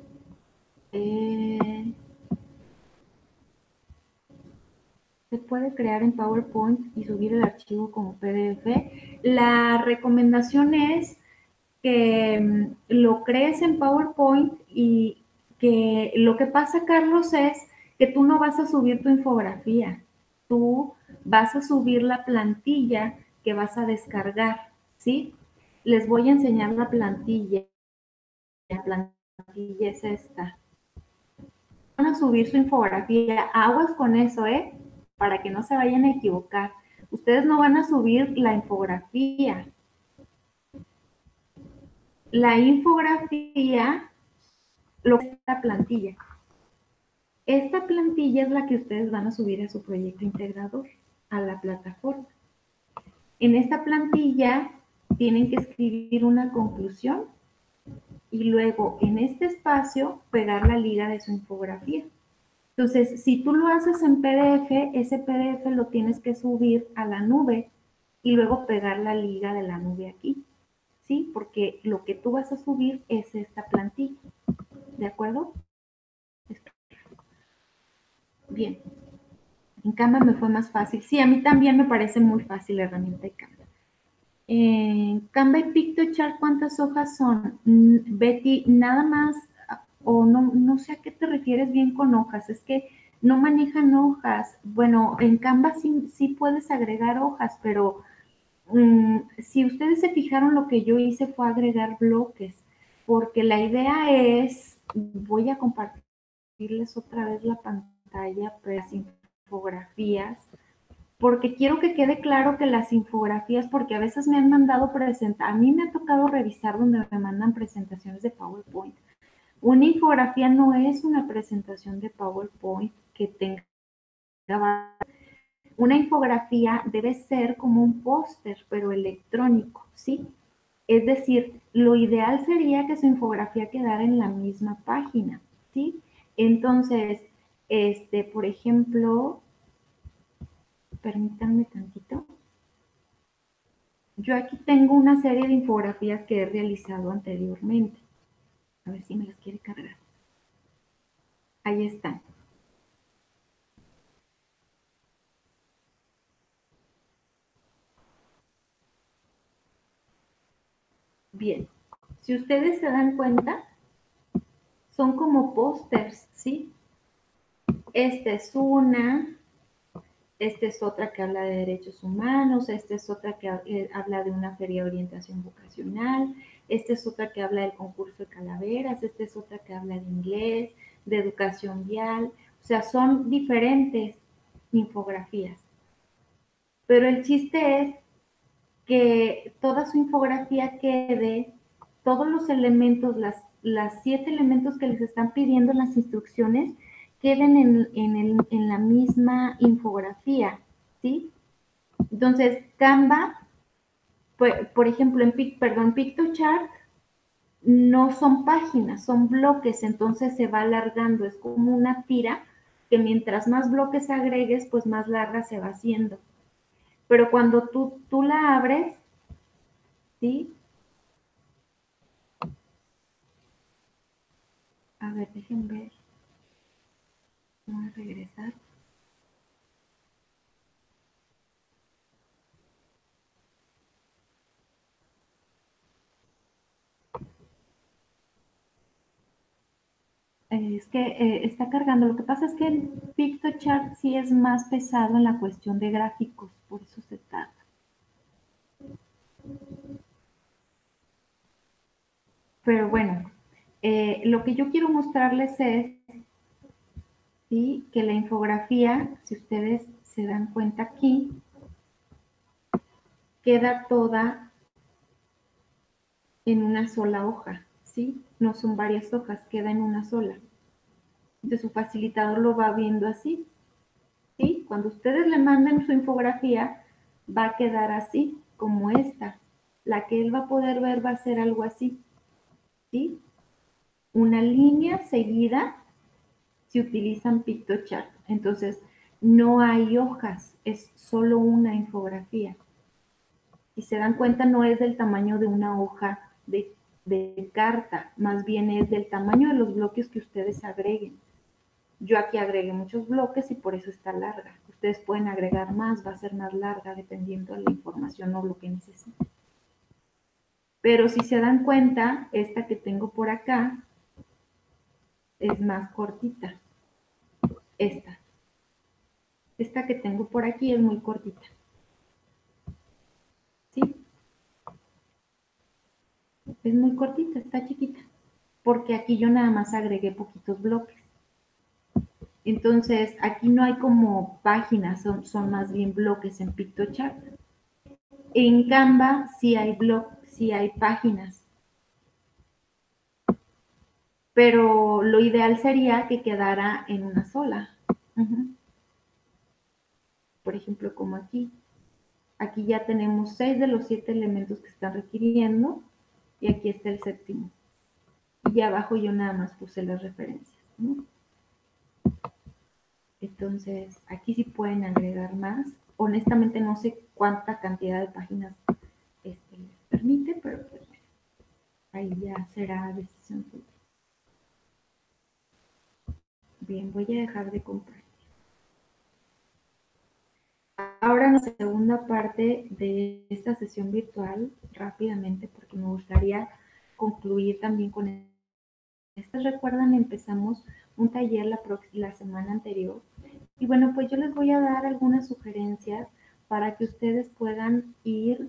A: Se puede crear en PowerPoint y subir el archivo como PDF. La recomendación es que lo crees en PowerPoint y que lo que pasa, Carlos, es que tú no vas a subir tu infografía, tú vas a subir la plantilla que vas a descargar, ¿sí? Les voy a enseñar la plantilla es esta. Van a subir su infografía, aguas con eso, para que no se vayan a equivocar. Ustedes no van a subir la infografía. La infografía lo que es la plantilla. Esta plantilla es la que ustedes van a subir a su proyecto integrador, a la plataforma. En esta plantilla tienen que escribir una conclusión y luego en este espacio pegar la liga de su infografía. Entonces, si tú lo haces en PDF, ese PDF lo tienes que subir a la nube y luego pegar la liga de la nube aquí, ¿sí? Porque lo que tú vas a subir es esta plantilla, ¿de acuerdo? Bien, en Canva me fue más fácil. Sí, a mí también me parece muy fácil la herramienta de Canva. Canva y PictoChart, ¿cuántas hojas son? Betty, nada más, o no sé a qué te refieres bien con hojas, es que no manejan hojas. Bueno, en Canva sí puedes agregar hojas, pero si ustedes se fijaron, lo que yo hice fue agregar bloques, porque la idea es, voy a compartirles otra vez la pantalla, las infografías, porque quiero que quede claro que las infografías, porque a veces me han mandado a mí me ha tocado revisar donde me mandan presentaciones de PowerPoint. Una infografía no es una presentación de PowerPoint que tenga. Una infografía debe ser como un póster, pero electrónico, ¿sí? Es decir, lo ideal sería que su infografía quedara en la misma página, ¿sí? Entonces, por ejemplo, permítanme tantito. Yo aquí tengo una serie de infografías que he realizado anteriormente. A ver si me las quiere cargar. Ahí están. Bien, si ustedes se dan cuenta, son como pósters, ¿sí? Esta es una, esta es otra que habla de derechos humanos, esta es otra que habla de una feria de orientación vocacional, esta es otra que habla del concurso de calaveras, esta es otra que habla de inglés, de educación vial, o sea, son diferentes infografías. Pero el chiste es que toda su infografía quede, todos los elementos, las 7 elementos que les están pidiendo en las instrucciones, queden en la misma infografía, ¿sí? Entonces, Canva, por ejemplo, en PictoChart, no son páginas, son bloques, entonces se va alargando, es como una tira que mientras más bloques agregues, pues más larga se va haciendo. Pero cuando tú la abres, ¿sí? A ver, déjenme ver. Vamos a regresar. Es que está cargando. Lo que pasa es que el PictoChart sí es más pesado en la cuestión de gráficos, por eso se tarda. Pero bueno, lo que yo quiero mostrarles es, ¿sí?, que la infografía, si ustedes se dan cuenta aquí, queda toda en una sola hoja, ¿sí? No son varias hojas, queda en una sola. Entonces su facilitador lo va viendo así, ¿sí? Cuando ustedes le manden su infografía, va a quedar así, como esta. La que él va a poder ver va a ser algo así, ¿sí? Una línea seguida si utilizan PictoChart. Entonces, no hay hojas, es solo una infografía. Si se dan cuenta, no es del tamaño de una hoja de carta, más bien es del tamaño de los bloques que ustedes agreguen. Yo aquí agregué muchos bloques y por eso está larga. Ustedes pueden agregar más, va a ser más larga dependiendo de la información o lo que necesiten. Pero si se dan cuenta, esta que tengo por acá es más cortita. Esta que tengo por aquí es muy cortita. ¿Sí? Es muy cortita, está chiquita. Porque aquí yo nada más agregué poquitos bloques. Entonces, aquí no hay como páginas, son más bien bloques en PictoChart. En Canva sí hay sí hay páginas, pero lo ideal sería que quedara en una sola. Por ejemplo, como aquí. Aquí ya tenemos 6 de los 7 elementos que están requiriendo y aquí está el séptimo. Y abajo yo nada más puse las referencias, ¿no? Entonces, aquí sí pueden agregar más. Honestamente no sé cuánta cantidad de páginas les permite, pero pues bueno, ahí ya será decisión suya. Bien, voy a dejar de comprar. Ahora en la segunda parte de esta sesión virtual, rápidamente, porque me gustaría concluir también con esto. Recuerdan, empezamos un taller la semana anterior. Y bueno, pues yo les voy a dar algunas sugerencias para que ustedes puedan ir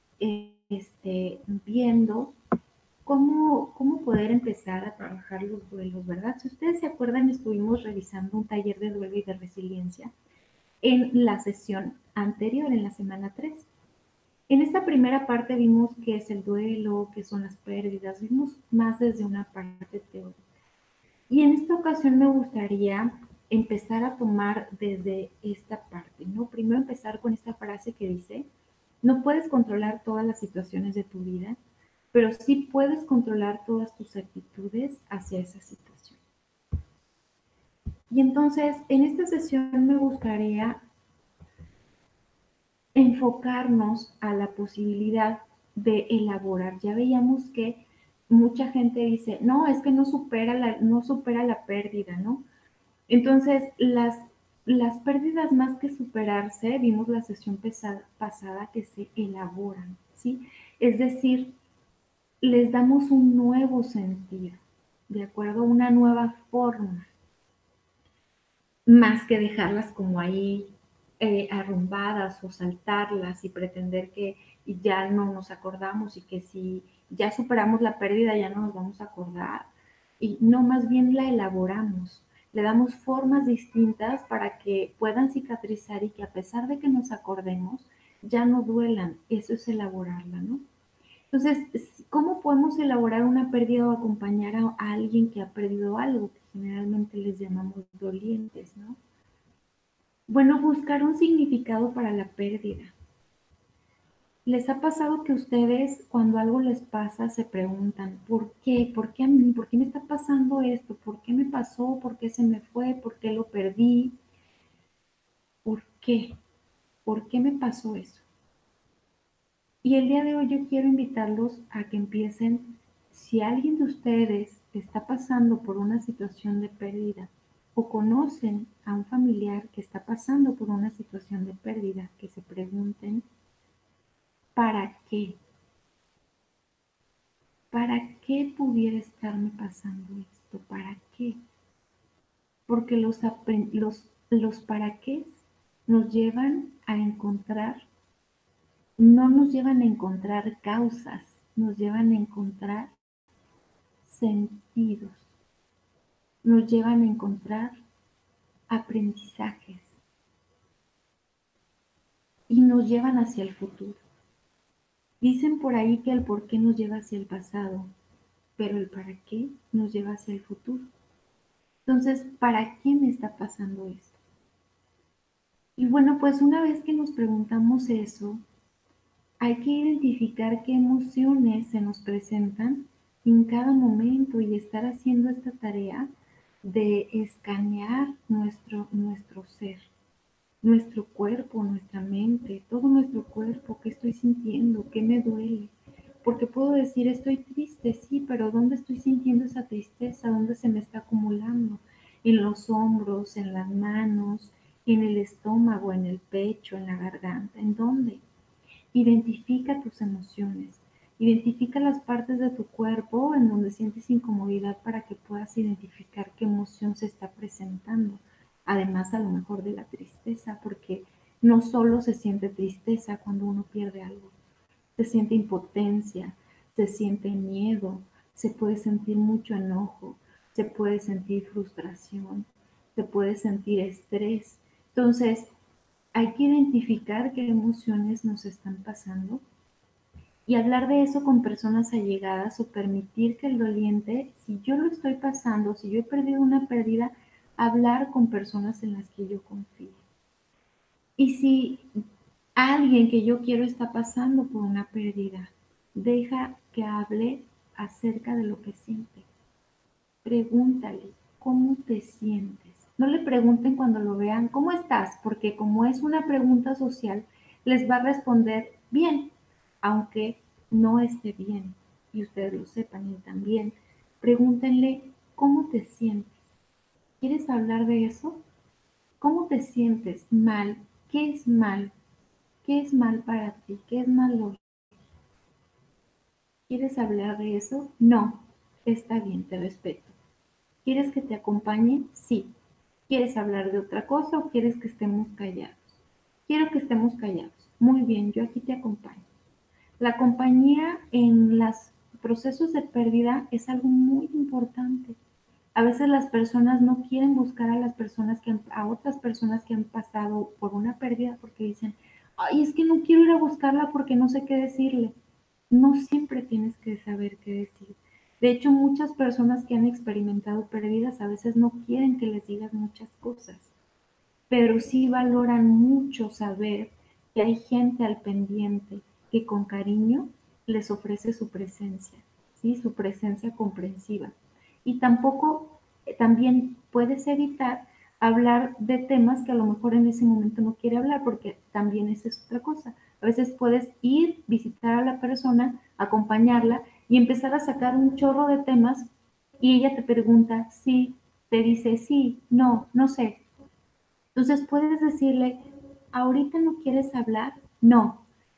A: viendo cómo poder empezar a trabajar los duelos, ¿verdad? Si ustedes se acuerdan, estuvimos revisando un taller de duelo y de resiliencia en la sesión anterior, en la semana 3. En esta primera parte vimos qué es el duelo, qué son las pérdidas, vimos más desde una parte teórica. Y en esta ocasión me gustaría empezar a tomar desde esta parte, ¿no? Primero empezar con esta frase que dice, no puedes controlar todas las situaciones de tu vida, pero sí puedes controlar todas tus actitudes hacia esa situación. Y entonces, en esta sesión me gustaría enfocarnos a la posibilidad de elaborar. Ya veíamos que mucha gente dice, no, es que no supera la pérdida, ¿no? Entonces, las pérdidas más que superarse, vimos la sesión pasada que se elaboran, ¿sí? Es decir, les damos un nuevo sentido, de acuerdo a una nueva forma, más que dejarlas como ahí arrumbadas o saltarlas y pretender que ya no nos acordamos y que si ya superamos la pérdida ya no nos vamos a acordar. Y no, más bien la elaboramos, le damos formas distintas para que puedan cicatrizar y que a pesar de que nos acordemos, ya no duelan. Eso es elaborarla, ¿no? Entonces, ¿cómo podemos elaborar una pérdida o acompañar a alguien que ha perdido algo, que generalmente les llamamos dolientes, ¿no? Bueno, buscar un significado para la pérdida. ¿Les ha pasado que ustedes cuando algo les pasa se preguntan, ¿por qué? ¿Por qué a mí? ¿Por qué me está pasando esto? ¿Por qué me pasó? ¿Por qué se me fue? ¿Por qué lo perdí? ¿Por qué? ¿Por qué me pasó eso? Y el día de hoy yo quiero invitarlos a que empiecen, si alguien de ustedes está pasando por una situación de pérdida o conocen a un familiar que está pasando por una situación de pérdida, que se pregunten, ¿para qué? ¿Para qué pudiera estarme pasando esto? ¿Para qué? Porque los para qué nos llevan a encontrar, no nos llevan a encontrar causas, nos llevan a encontrar sentidos, nos llevan a encontrar aprendizajes y nos llevan hacia el futuro. Dicen por ahí que el por qué nos lleva hacia el pasado, pero el para qué nos lleva hacia el futuro. Entonces, ¿para qué me está pasando esto? Y bueno, pues una vez que nos preguntamos eso, hay que identificar qué emociones se nos presentan en cada momento y estar haciendo esta tarea de escanear nuestro ser, nuestro cuerpo, nuestra mente, todo nuestro cuerpo, qué estoy sintiendo, qué me duele. Porque puedo decir, estoy triste, sí, pero ¿dónde estoy sintiendo esa tristeza? ¿Dónde se me está acumulando? En los hombros, en las manos, en el estómago, en el pecho, en la garganta. ¿En dónde? Identifica tus emociones. Identifica las partes de tu cuerpo en donde sientes incomodidad para que puedas identificar qué emoción se está presentando. Además, a lo mejor de la tristeza, porque no solo se siente tristeza cuando uno pierde algo, se siente impotencia, se siente miedo, se puede sentir mucho enojo, se puede sentir frustración, se puede sentir estrés. Entonces, hay que identificar qué emociones nos están pasando y hablar de eso con personas allegadas o permitir que el doliente, si yo lo estoy pasando, si yo he perdido una pérdida, hablar con personas en las que yo confío. Y si alguien que yo quiero está pasando por una pérdida, deja que hable acerca de lo que siente. Pregúntale, ¿cómo te sientes? No le pregunten cuando lo vean, ¿cómo estás? Porque como es una pregunta social, les va a responder bien, aunque no esté bien. Y ustedes lo sepan y también. Pregúntenle, ¿cómo te sientes? ¿Quieres hablar de eso? ¿Cómo te sientes? Mal. ¿Qué es mal? ¿Qué es mal para ti? ¿Qué es mal hoy? ¿Quieres hablar de eso? No. Está bien, te respeto. ¿Quieres que te acompañe? Sí. ¿Quieres hablar de otra cosa o quieres que estemos callados? Quiero que estemos callados. Muy bien, yo aquí te acompaño. La compañía en los procesos de pérdida es algo muy importante. A veces las personas no quieren buscar a las personas a otras personas que han pasado por una pérdida porque dicen, ay, es que no quiero ir a buscarla porque no sé qué decirle. No siempre tienes que saber qué decir. De hecho, muchas personas que han experimentado pérdidas a veces no quieren que les digas muchas cosas, pero sí valoran mucho saber que hay gente al pendiente que con cariño les ofrece su presencia, ¿sí? Su presencia comprensiva. Y tampoco, también puedes evitar hablar de temas que a lo mejor en ese momento no quiere hablar, porque también esa es otra cosa. A veces puedes ir, visitar a la persona, acompañarla y empezar a sacar un chorro de temas y ella te pregunta, sí, te dice sí, no, no sé. Entonces puedes decirle, ahorita no quieres hablar, no.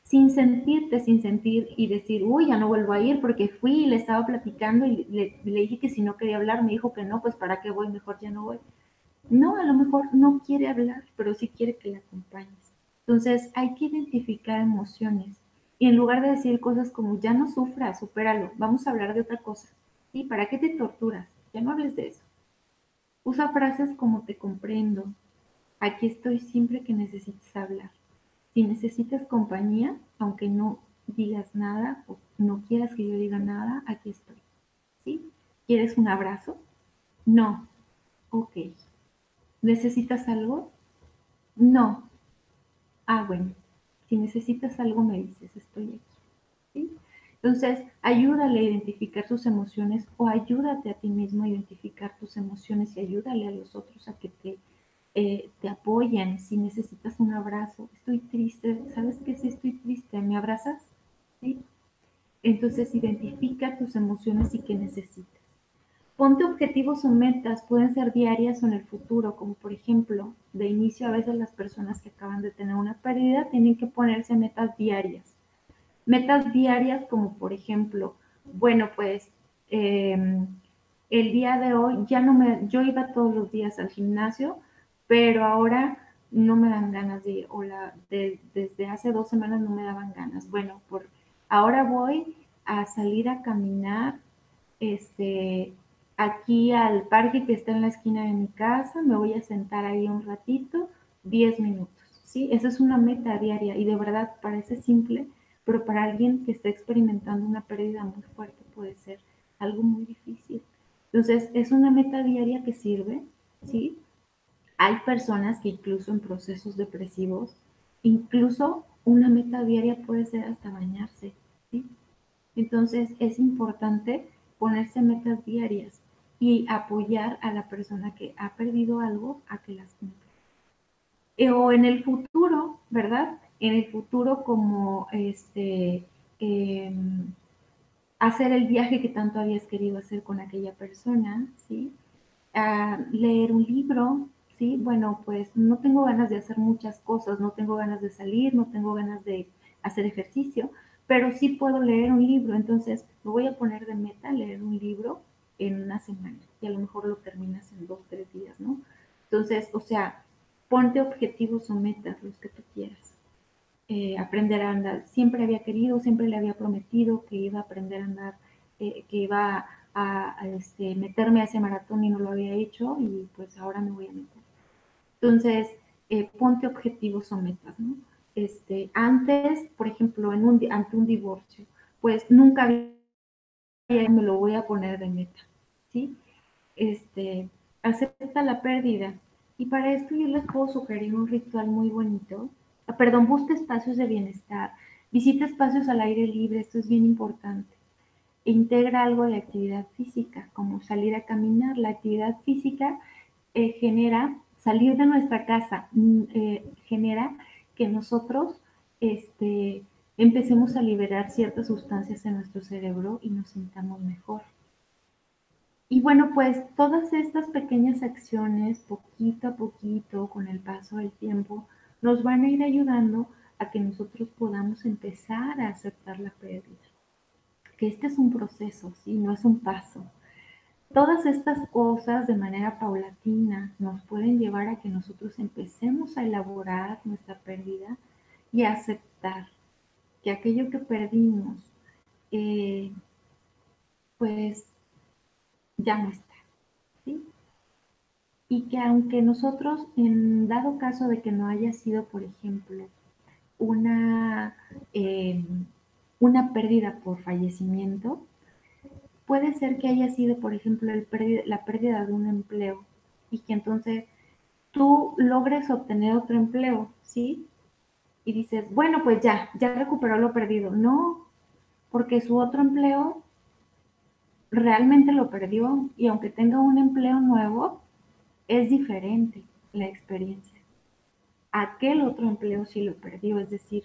A: sin sentir y decir, uy, ya no vuelvo a ir porque fui y le estaba platicando y le dije que si no quería hablar, me dijo que no, pues para qué voy, mejor ya no voy. No, a lo mejor no quiere hablar, pero sí quiere que le acompañes. Entonces hay que identificar emociones y en lugar de decir cosas como ya no sufras, supéralo, vamos a hablar de otra cosa. ¿Sí? ¿Para qué te torturas? Ya no hables de eso. Usa frases como te comprendo, aquí estoy siempre que necesites hablar. Si necesitas compañía, aunque no digas nada o no quieras que yo diga nada, aquí estoy. ¿Sí? ¿Quieres un abrazo? No. Ok. ¿Necesitas algo? No. Ah, bueno. Si necesitas algo me dices, estoy aquí. ¿Sí? Entonces, ayúdale a identificar sus emociones o ayúdate a ti mismo a identificar tus emociones y ayúdale a los otros a que te apoyen. Si necesitas un abrazo, estoy triste, ¿sabes qué? Si estoy triste, ¿me abrazas? ¿Sí? Entonces, identifica tus emociones y qué necesitas. Ponte objetivos o metas, pueden ser diarias o en el futuro, como por ejemplo, de inicio a veces las personas que acaban de tener una pérdida tienen que ponerse metas diarias. Metas diarias como por ejemplo, bueno, pues el día de hoy ya no me, yo iba todos los días al gimnasio, pero ahora no me dan ganas de ir, desde hace 2 semanas no me daban ganas. Bueno, ahora voy a salir a caminar, este, aquí al parque que está en la esquina de mi casa, me voy a sentar ahí un ratito, 10 minutos, ¿sí? Esa es una meta diaria y de verdad parece simple, pero para alguien que está experimentando una pérdida muy fuerte puede ser algo muy difícil. Entonces, es una meta diaria que sirve, ¿sí? Hay personas que incluso en procesos depresivos, incluso una meta diaria puede ser hasta bañarse, ¿sí? Entonces es importante ponerse metas diarias y apoyar a la persona que ha perdido algo a que las cumpla. O en el futuro, ¿verdad? En el futuro como eh, hacer el viaje que tanto habías querido hacer con aquella persona, ¿sí? Leer un libro, ¿sí? Bueno, pues no tengo ganas de hacer muchas cosas, no tengo ganas de salir, no tengo ganas de hacer ejercicio, pero sí puedo leer un libro, entonces me voy a poner de meta leer un libro en una semana y a lo mejor lo terminas en 2, 3 días, ¿no? Entonces, o sea, ponte objetivos o metas, los que tú quieras. Aprender a andar. Siempre había querido, siempre le había prometido que iba a aprender a andar, que iba meterme a ese maratón y no lo había hecho y pues ahora me voy a meter. Entonces, ponte objetivos o metas, ¿no? Antes, por ejemplo, ante un divorcio, pues nunca había, me lo voy a poner de meta, ¿sí? este, Acepta la pérdida. Y para esto yo les puedo sugerir un ritual muy bonito. Perdón, busca espacios de bienestar, visita espacios al aire libre, esto es bien importante. E integra algo de actividad física, como salir a caminar. La actividad física genera, salir de nuestra casa, genera que nosotros empecemos a liberar ciertas sustancias en nuestro cerebro y nos sintamos mejor. Y bueno, pues todas estas pequeñas acciones, poquito a poquito, con el paso del tiempo, nos van a ir ayudando a que nosotros podamos empezar a aceptar la pérdida. Que este es un proceso, ¿sí? No es un paso. Todas estas cosas de manera paulatina nos pueden llevar a que nosotros empecemos a elaborar nuestra pérdida y a aceptar que aquello que perdimos, eh, pues ya no está, ¿sí? Y que aunque nosotros, en dado caso de que no haya sido, por ejemplo, una, eh, una pérdida por fallecimiento, puede ser que haya sido, por ejemplo, la pérdida de un empleo y que entonces tú logres obtener otro empleo, ¿sí? Y dices, bueno, pues ya recuperó lo perdido. No, porque su otro empleo realmente lo perdió y aunque tenga un empleo nuevo, es diferente la experiencia. Aquel otro empleo sí lo perdió, es decir,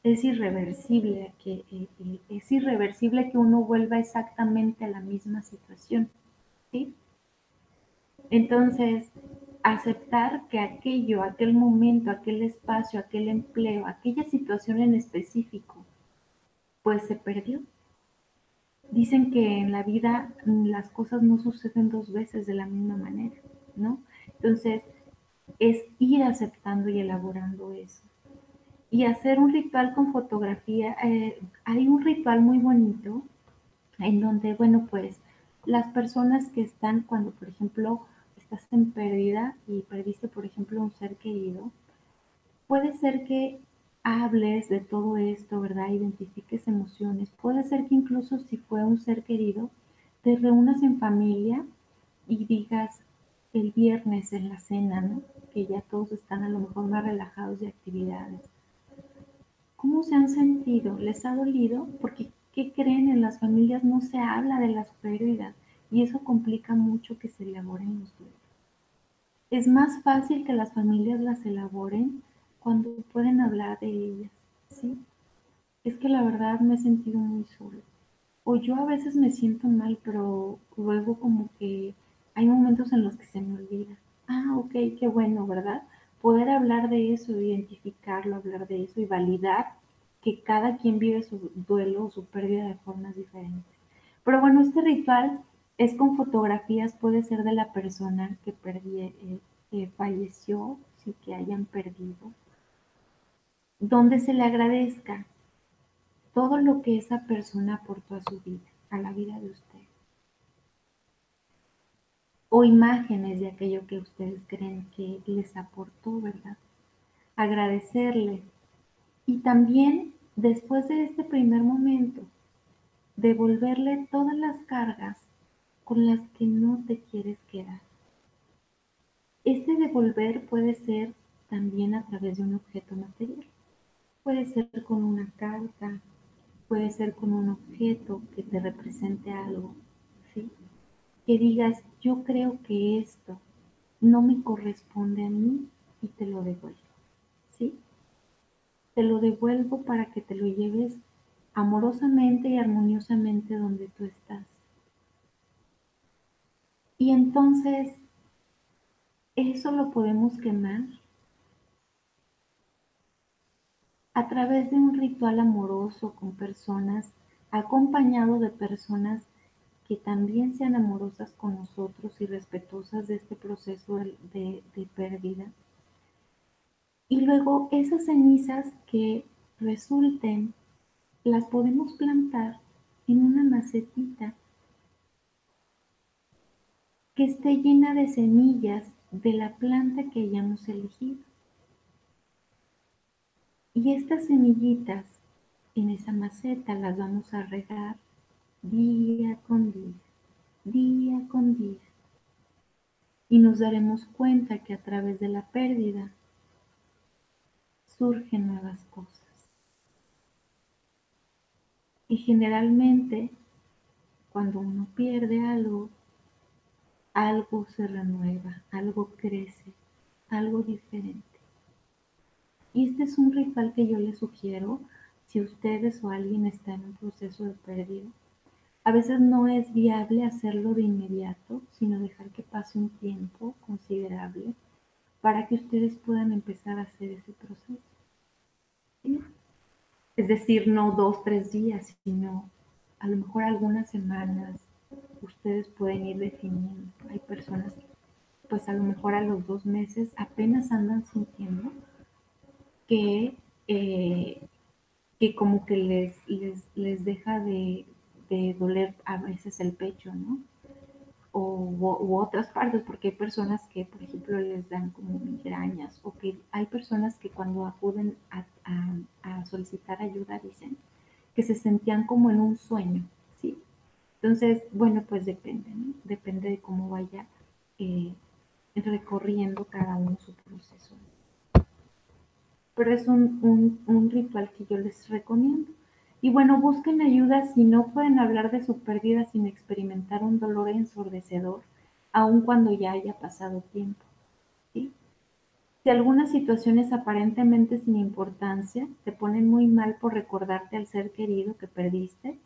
A: es irreversible que uno vuelva exactamente a la misma situación, ¿sí? Entonces, aceptar que aquello, aquel momento, aquel espacio, aquel empleo, aquella situación en específico, pues se perdió. Dicen que en la vida las cosas no suceden dos veces de la misma manera, ¿no? Entonces, es ir aceptando y elaborando eso. Y hacer un ritual con fotografía. Hay un ritual muy bonito en donde, bueno, pues las personas que están cuando, por ejemplo, estás en pérdida y perdiste, por ejemplo, un ser querido, puede ser que hables de todo esto, ¿verdad? Identifiques emociones. Puede ser que incluso si fue un ser querido, te reúnas en familia y digas el viernes en la cena, ¿no? Que ya todos están a lo mejor más relajados de actividades. ¿Cómo se han sentido? ¿Les ha dolido? Porque, ¿qué creen? En las familias no se habla de las pérdidas y eso complica mucho que se elaboren los duelos. Es más fácil que las familias las elaboren cuando pueden hablar de ellas, ¿sí? Es que la verdad me he sentido muy sola. O yo a veces me siento mal, pero luego como que hay momentos en los que se me olvida. Ah, ok, qué bueno, ¿verdad? Poder hablar de eso, identificarlo, hablar de eso y validar que cada quien vive su duelo o su pérdida de formas diferentes. Pero bueno, este ritual es con fotografías, puede ser de la persona que falleció, sí que hayan perdido, donde se le agradezca todo lo que esa persona aportó a su vida, a la vida de usted. O imágenes de aquello que ustedes creen que les aportó, ¿verdad? Agradecerle. Y también, después de este primer momento, devolverle todas las cargas con las que no te quieres quedar. Este devolver puede ser también a través de un objeto material. Puede ser con una carta, puede ser con un objeto que te represente algo, ¿sí? Que digas, yo creo que esto no me corresponde a mí y te lo devuelvo, ¿sí? Te lo devuelvo para que te lo lleves amorosamente y armoniosamente donde tú estás. Y entonces eso lo podemos quemar a través de un ritual amoroso con personas, acompañado de personas que también sean amorosas con nosotros y respetuosas de este proceso de pérdida. Y luego esas cenizas que resulten, las podemos plantar en una macetita que esté llena de semillas de la planta que hayamos elegido. Y estas semillitas en esa maceta las vamos a regar día con día, día con día. Y nos daremos cuenta que a través de la pérdida surgen nuevas cosas. Y generalmente, cuando uno pierde algo, algo se renueva, algo crece, algo diferente. Y este es un ritual que yo les sugiero si ustedes o alguien está en un proceso de pérdida. A veces no es viable hacerlo de inmediato, sino dejar que pase un tiempo considerable para que ustedes puedan empezar a hacer ese proceso, ¿sí? Es decir, no 2, 3 días, sino a lo mejor algunas semanas. Ustedes pueden ir definiendo. Hay personas que pues a lo mejor a los 2 meses apenas andan sintiendo que, eh, que como que les deja de doler a veces el pecho, ¿no? U otras partes, porque hay personas que, por ejemplo, les dan como migrañas, o que hay personas que cuando acuden a solicitar ayuda dicen que se sentían como en un sueño, ¿sí? Entonces, bueno, pues depende, ¿no? Depende de cómo vaya eh, recorriendo cada uno su proceso. Pero es un ritual que yo les recomiendo. Y bueno, busquen ayuda si no pueden hablar de su pérdida sin experimentar un dolor ensordecedor, aun cuando ya haya pasado tiempo, ¿sí? Si algunas situaciones aparentemente sin importancia te ponen muy mal por recordarte al ser querido que perdiste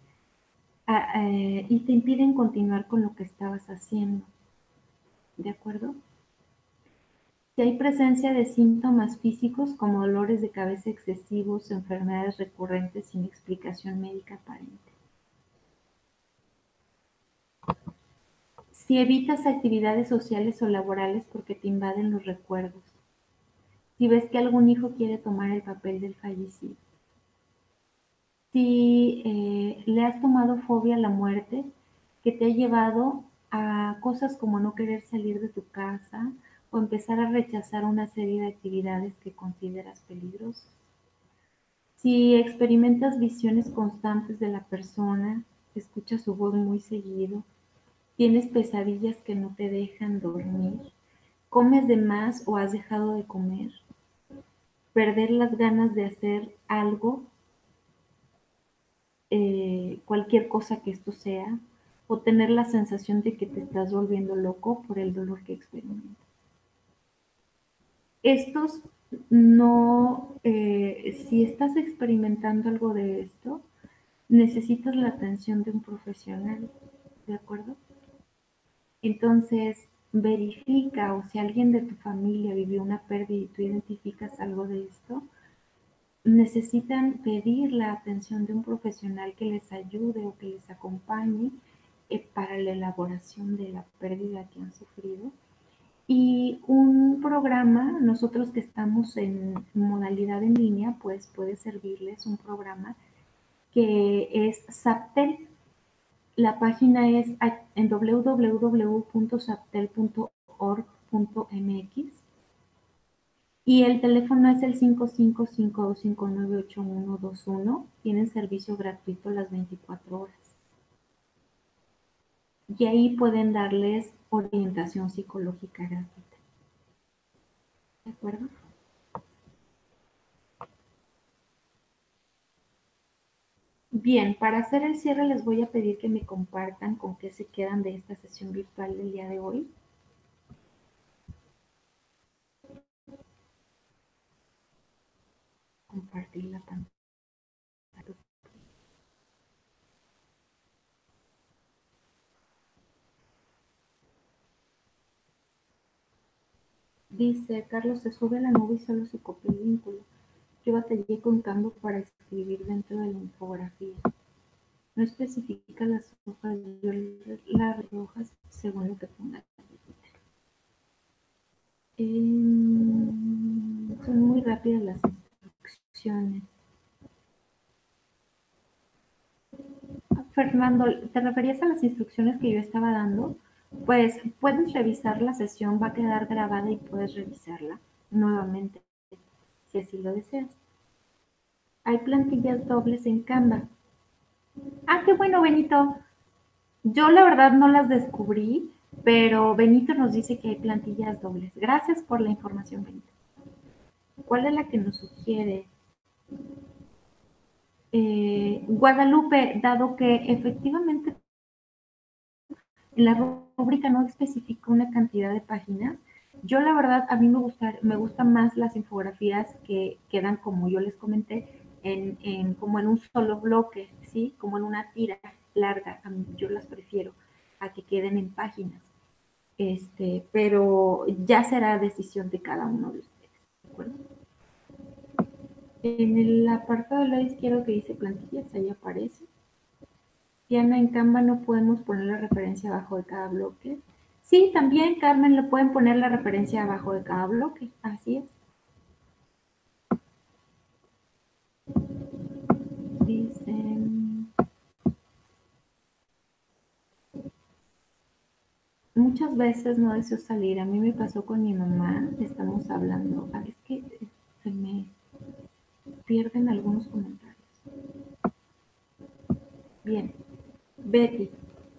A: y te impiden continuar con lo que estabas haciendo, ¿de acuerdo? Si hay presencia de síntomas físicos como dolores de cabeza excesivos, enfermedades recurrentes sin explicación médica aparente. Si evitas actividades sociales o laborales porque te invaden los recuerdos. Si ves que algún hijo quiere tomar el papel del fallecido. Si le has tomado fobia a la muerte, que te ha llevado a cosas como no querer salir de tu casa o empezar a rechazar una serie de actividades que consideras peligrosas. Si experimentas visiones constantes de la persona, escuchas su voz muy seguido, tienes pesadillas que no te dejan dormir, comes de más o has dejado de comer, perder las ganas de hacer algo, cualquier cosa que esto sea, o tener la sensación de que te estás volviendo loco por el dolor que experimentas. Estos no, si estás experimentando algo de esto, necesitas la atención de un profesional, ¿de acuerdo? Entonces, verifica, o si alguien de tu familia vivió una pérdida y tú identificas algo de esto, necesitan pedir la atención de un profesional que les ayude o que les acompañe para la elaboración de la pérdida que han sufrido. Y un programa, nosotros que estamos en modalidad en línea, pues puede servirles un programa que es Saptel. La página es en www.saptel.org.mx y el teléfono es el 5552598121. Tienen servicio gratuito las 24 horas. Y ahí pueden darles orientación psicológica gratuita. ¿De acuerdo? Bien, para hacer el cierre les voy a pedir que me compartan con qué se quedan de esta sesión virtual del día de hoy. Compartir la pantalla. Dice, Carlos se sube a la nube y solo se copia el vínculo. Yo batallé con Canva para escribir dentro de la infografía. No especifica las hojas, yo las hojas según lo que ponga. Son muy rápidas las instrucciones. Fernando, ¿te referías a las instrucciones que yo estaba dando? Pues puedes revisar la sesión, va a quedar grabada y puedes revisarla nuevamente si así lo deseas. Hay plantillas dobles en Canva. Ah, qué bueno, Benito. Yo la verdad no las descubrí, pero Benito nos dice que hay plantillas dobles. Gracias por la información, Benito. ¿Cuál es la que nos sugiere? Guadalupe, dado que efectivamente en la rúbrica no especifica una cantidad de páginas, yo la verdad a mí me gustan más las infografías que quedan como yo les comenté, como en un solo bloque, ¿sí? Como en una tira larga, yo las prefiero a que queden en páginas. Pero ya será decisión de cada uno de ustedes, ¿de acuerdo? En el apartado del lado izquierdo que dice plantillas, ahí aparece. Diana, en Canva no podemos poner la referencia abajo de cada bloque. Sí, también, Carmen, le pueden poner la referencia abajo de cada bloque, así es. Dicen, muchas veces no deseo salir. A mí me pasó con mi mamá, estamos hablando. Es que se me pierden algunos comentarios. Bien, Betty,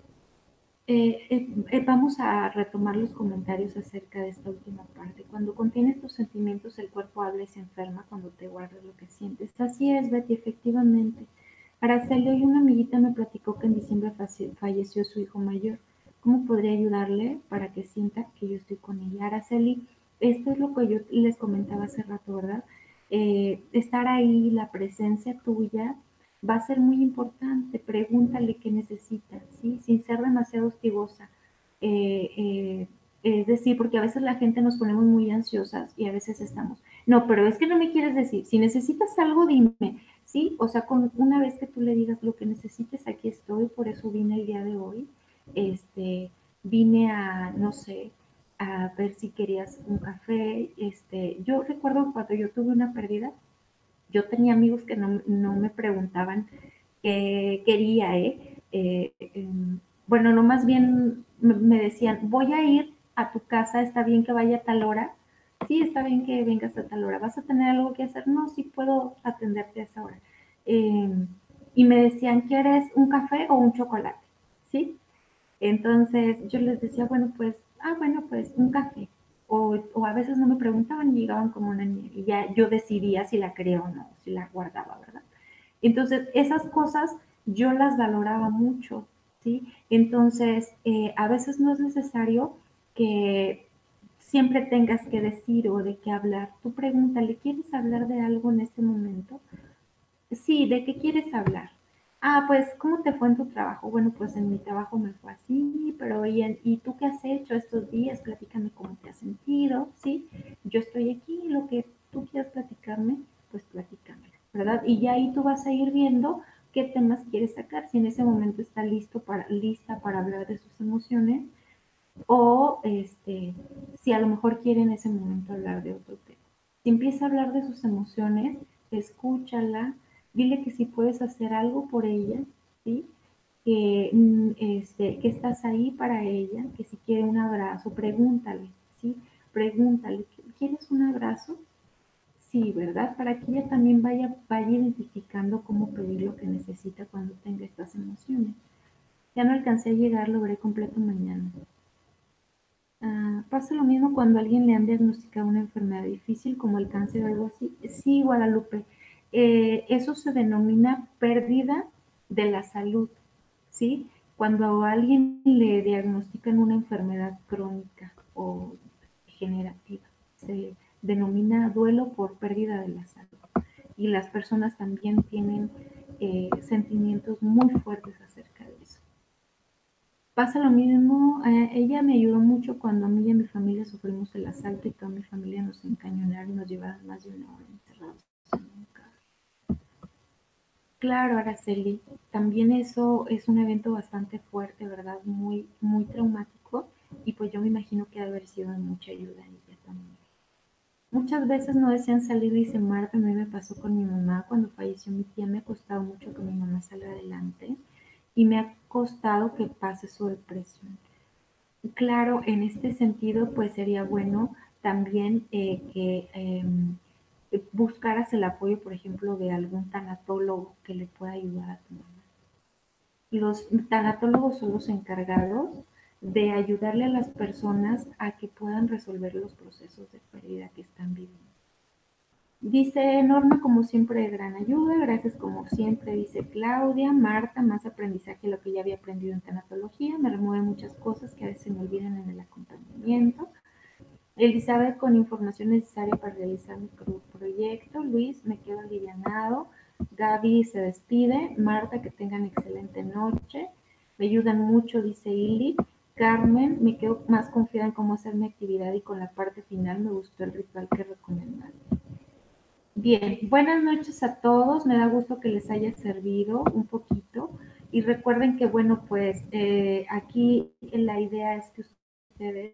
A: vamos a retomar los comentarios acerca de esta última parte. Cuando contienes tus sentimientos, el cuerpo habla y se enferma cuando te guardas lo que sientes. Así es, Betty, efectivamente. Araceli, hoy una amiguita me platicó que en diciembre falleció su hijo mayor. ¿Cómo podría ayudarle para que sienta que yo estoy con ella? Araceli, esto es lo que yo les comentaba hace rato, ¿verdad? Estar ahí, la presencia tuya, va a ser muy importante. Pregúntale qué necesita, ¿sí? Sin ser demasiado hostigosa. Es decir, porque a veces la gente nos ponemos muy ansiosas y a veces estamos, no, pero es que no me quieres decir, si necesitas algo, dime, ¿sí? O sea, con una vez que tú le digas lo que necesites, aquí estoy, por eso vine el día de hoy, vine a, no sé, a ver si querías un café, yo recuerdo cuando yo tuve una pérdida, yo tenía amigos que no me preguntaban qué quería, bueno, no, más bien me decían, voy a ir a tu casa, ¿está bien que vaya a tal hora? Sí, está bien que vengas a tal hora. ¿Vas a tener algo que hacer? No, sí puedo atenderte a esa hora. Eh, y me decían, ¿quieres un café o un chocolate? ¿Sí? Entonces yo les decía, bueno, pues, bueno, pues un café. O a veces no me preguntaban y llegaban como una niña y ya yo decidía si la quería o no, si la guardaba, ¿verdad? Entonces esas cosas yo las valoraba mucho, ¿sí? Entonces a veces no es necesario que siempre tengas que decir o de qué hablar. Tú pregúntale, ¿quieres hablar de algo en este momento? Sí, ¿de qué quieres hablar? Pues, ¿cómo te fue en tu trabajo? Bueno, pues en mi trabajo me fue así, pero ¿y tú qué has hecho estos días? Platícame cómo te has sentido, ¿sí? Yo estoy aquí, lo que tú quieras platicarme, pues platícame, ¿verdad? Y ya ahí tú vas a ir viendo qué temas quieres sacar, si en ese momento está lista para hablar de sus emociones o si a lo mejor quiere en ese momento hablar de otro tema. Si empieza a hablar de sus emociones, escúchala, dile que si puedes hacer algo por ella, ¿sí? Que estás ahí para ella, que si quiere un abrazo, pregúntale, ¿sí? Pregúntale, ¿quieres un abrazo? Sí, ¿verdad? Para que ella también vaya identificando cómo pedir lo que necesita cuando tenga estas emociones. Ya no alcancé a llegar, lo veré completo mañana. ¿Pasa lo mismo cuando a alguien le han diagnosticado una enfermedad difícil como el cáncer o algo así? Sí, Guadalupe. Eso se denomina pérdida de la salud, ¿sí? Cuando a alguien le diagnostican una enfermedad crónica o degenerativa, se denomina duelo por pérdida de la salud. Y las personas también tienen sentimientos muy fuertes acerca de eso. Pasa lo mismo, ella me ayudó mucho cuando a mí y a mi familia sufrimos el asalto y toda mi familia nos encañonaron y nos llevaron más de una hora encerrados en un carro. Claro, Araceli, también eso es un evento bastante fuerte, ¿verdad? Muy, muy traumático y pues yo me imagino que ha de haber sido de mucha ayuda a ella también. Muchas veces no desean salir, dice Marta, a mí me pasó con mi mamá cuando falleció mi tía, me ha costado mucho que mi mamá salga adelante y me ha costado que pase su depresión. Claro, en este sentido, pues sería bueno también que buscaras el apoyo, por ejemplo, de algún tanatólogo que le pueda ayudar a tu mamá. Los tanatólogos son los encargados de ayudarle a las personas a que puedan resolver los procesos de pérdida que están viviendo. Dice Norma, como siempre, de gran ayuda. Gracias, como siempre, dice Claudia. Marta, más aprendizaje de lo que ya había aprendido en tanatología. Me remueve muchas cosas que a veces me olvidan en el acompañamiento. Elizabeth, con información necesaria para realizar mi proyecto. Luis, me quedo alivianado. Gaby se despide. Marta, que tengan excelente noche. Me ayudan mucho, dice Ili. Carmen, me quedo más confiada en cómo hacer mi actividad y con la parte final me gustó el ritual que recomendaste. Bien, buenas noches a todos. Me da gusto que les haya servido un poquito. Y recuerden que, bueno, pues aquí la idea es que ustedes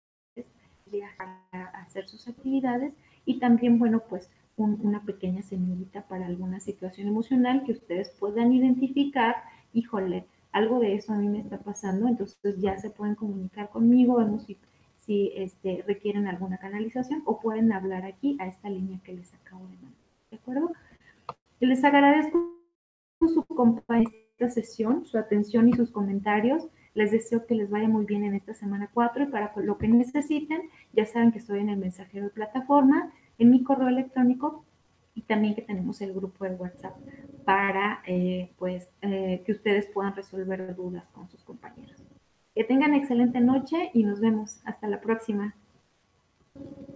A: viajan a hacer sus actividades y también, bueno, pues una pequeña semillita para alguna situación emocional que ustedes puedan identificar. Híjole, algo de eso a mí me está pasando, entonces ya se pueden comunicar conmigo, vemos si requieren alguna canalización o pueden hablar aquí a esta línea que les acabo de mandar. ¿De acuerdo? Les agradezco su compañía en esta sesión, su atención y sus comentarios. Les deseo que les vaya muy bien en esta semana 4 y para lo que necesiten, ya saben que estoy en el mensajero de plataforma, en mi correo electrónico y también que tenemos el grupo de WhatsApp para que ustedes puedan resolver dudas con sus compañeros. Que tengan excelente noche y nos vemos. Hasta la próxima.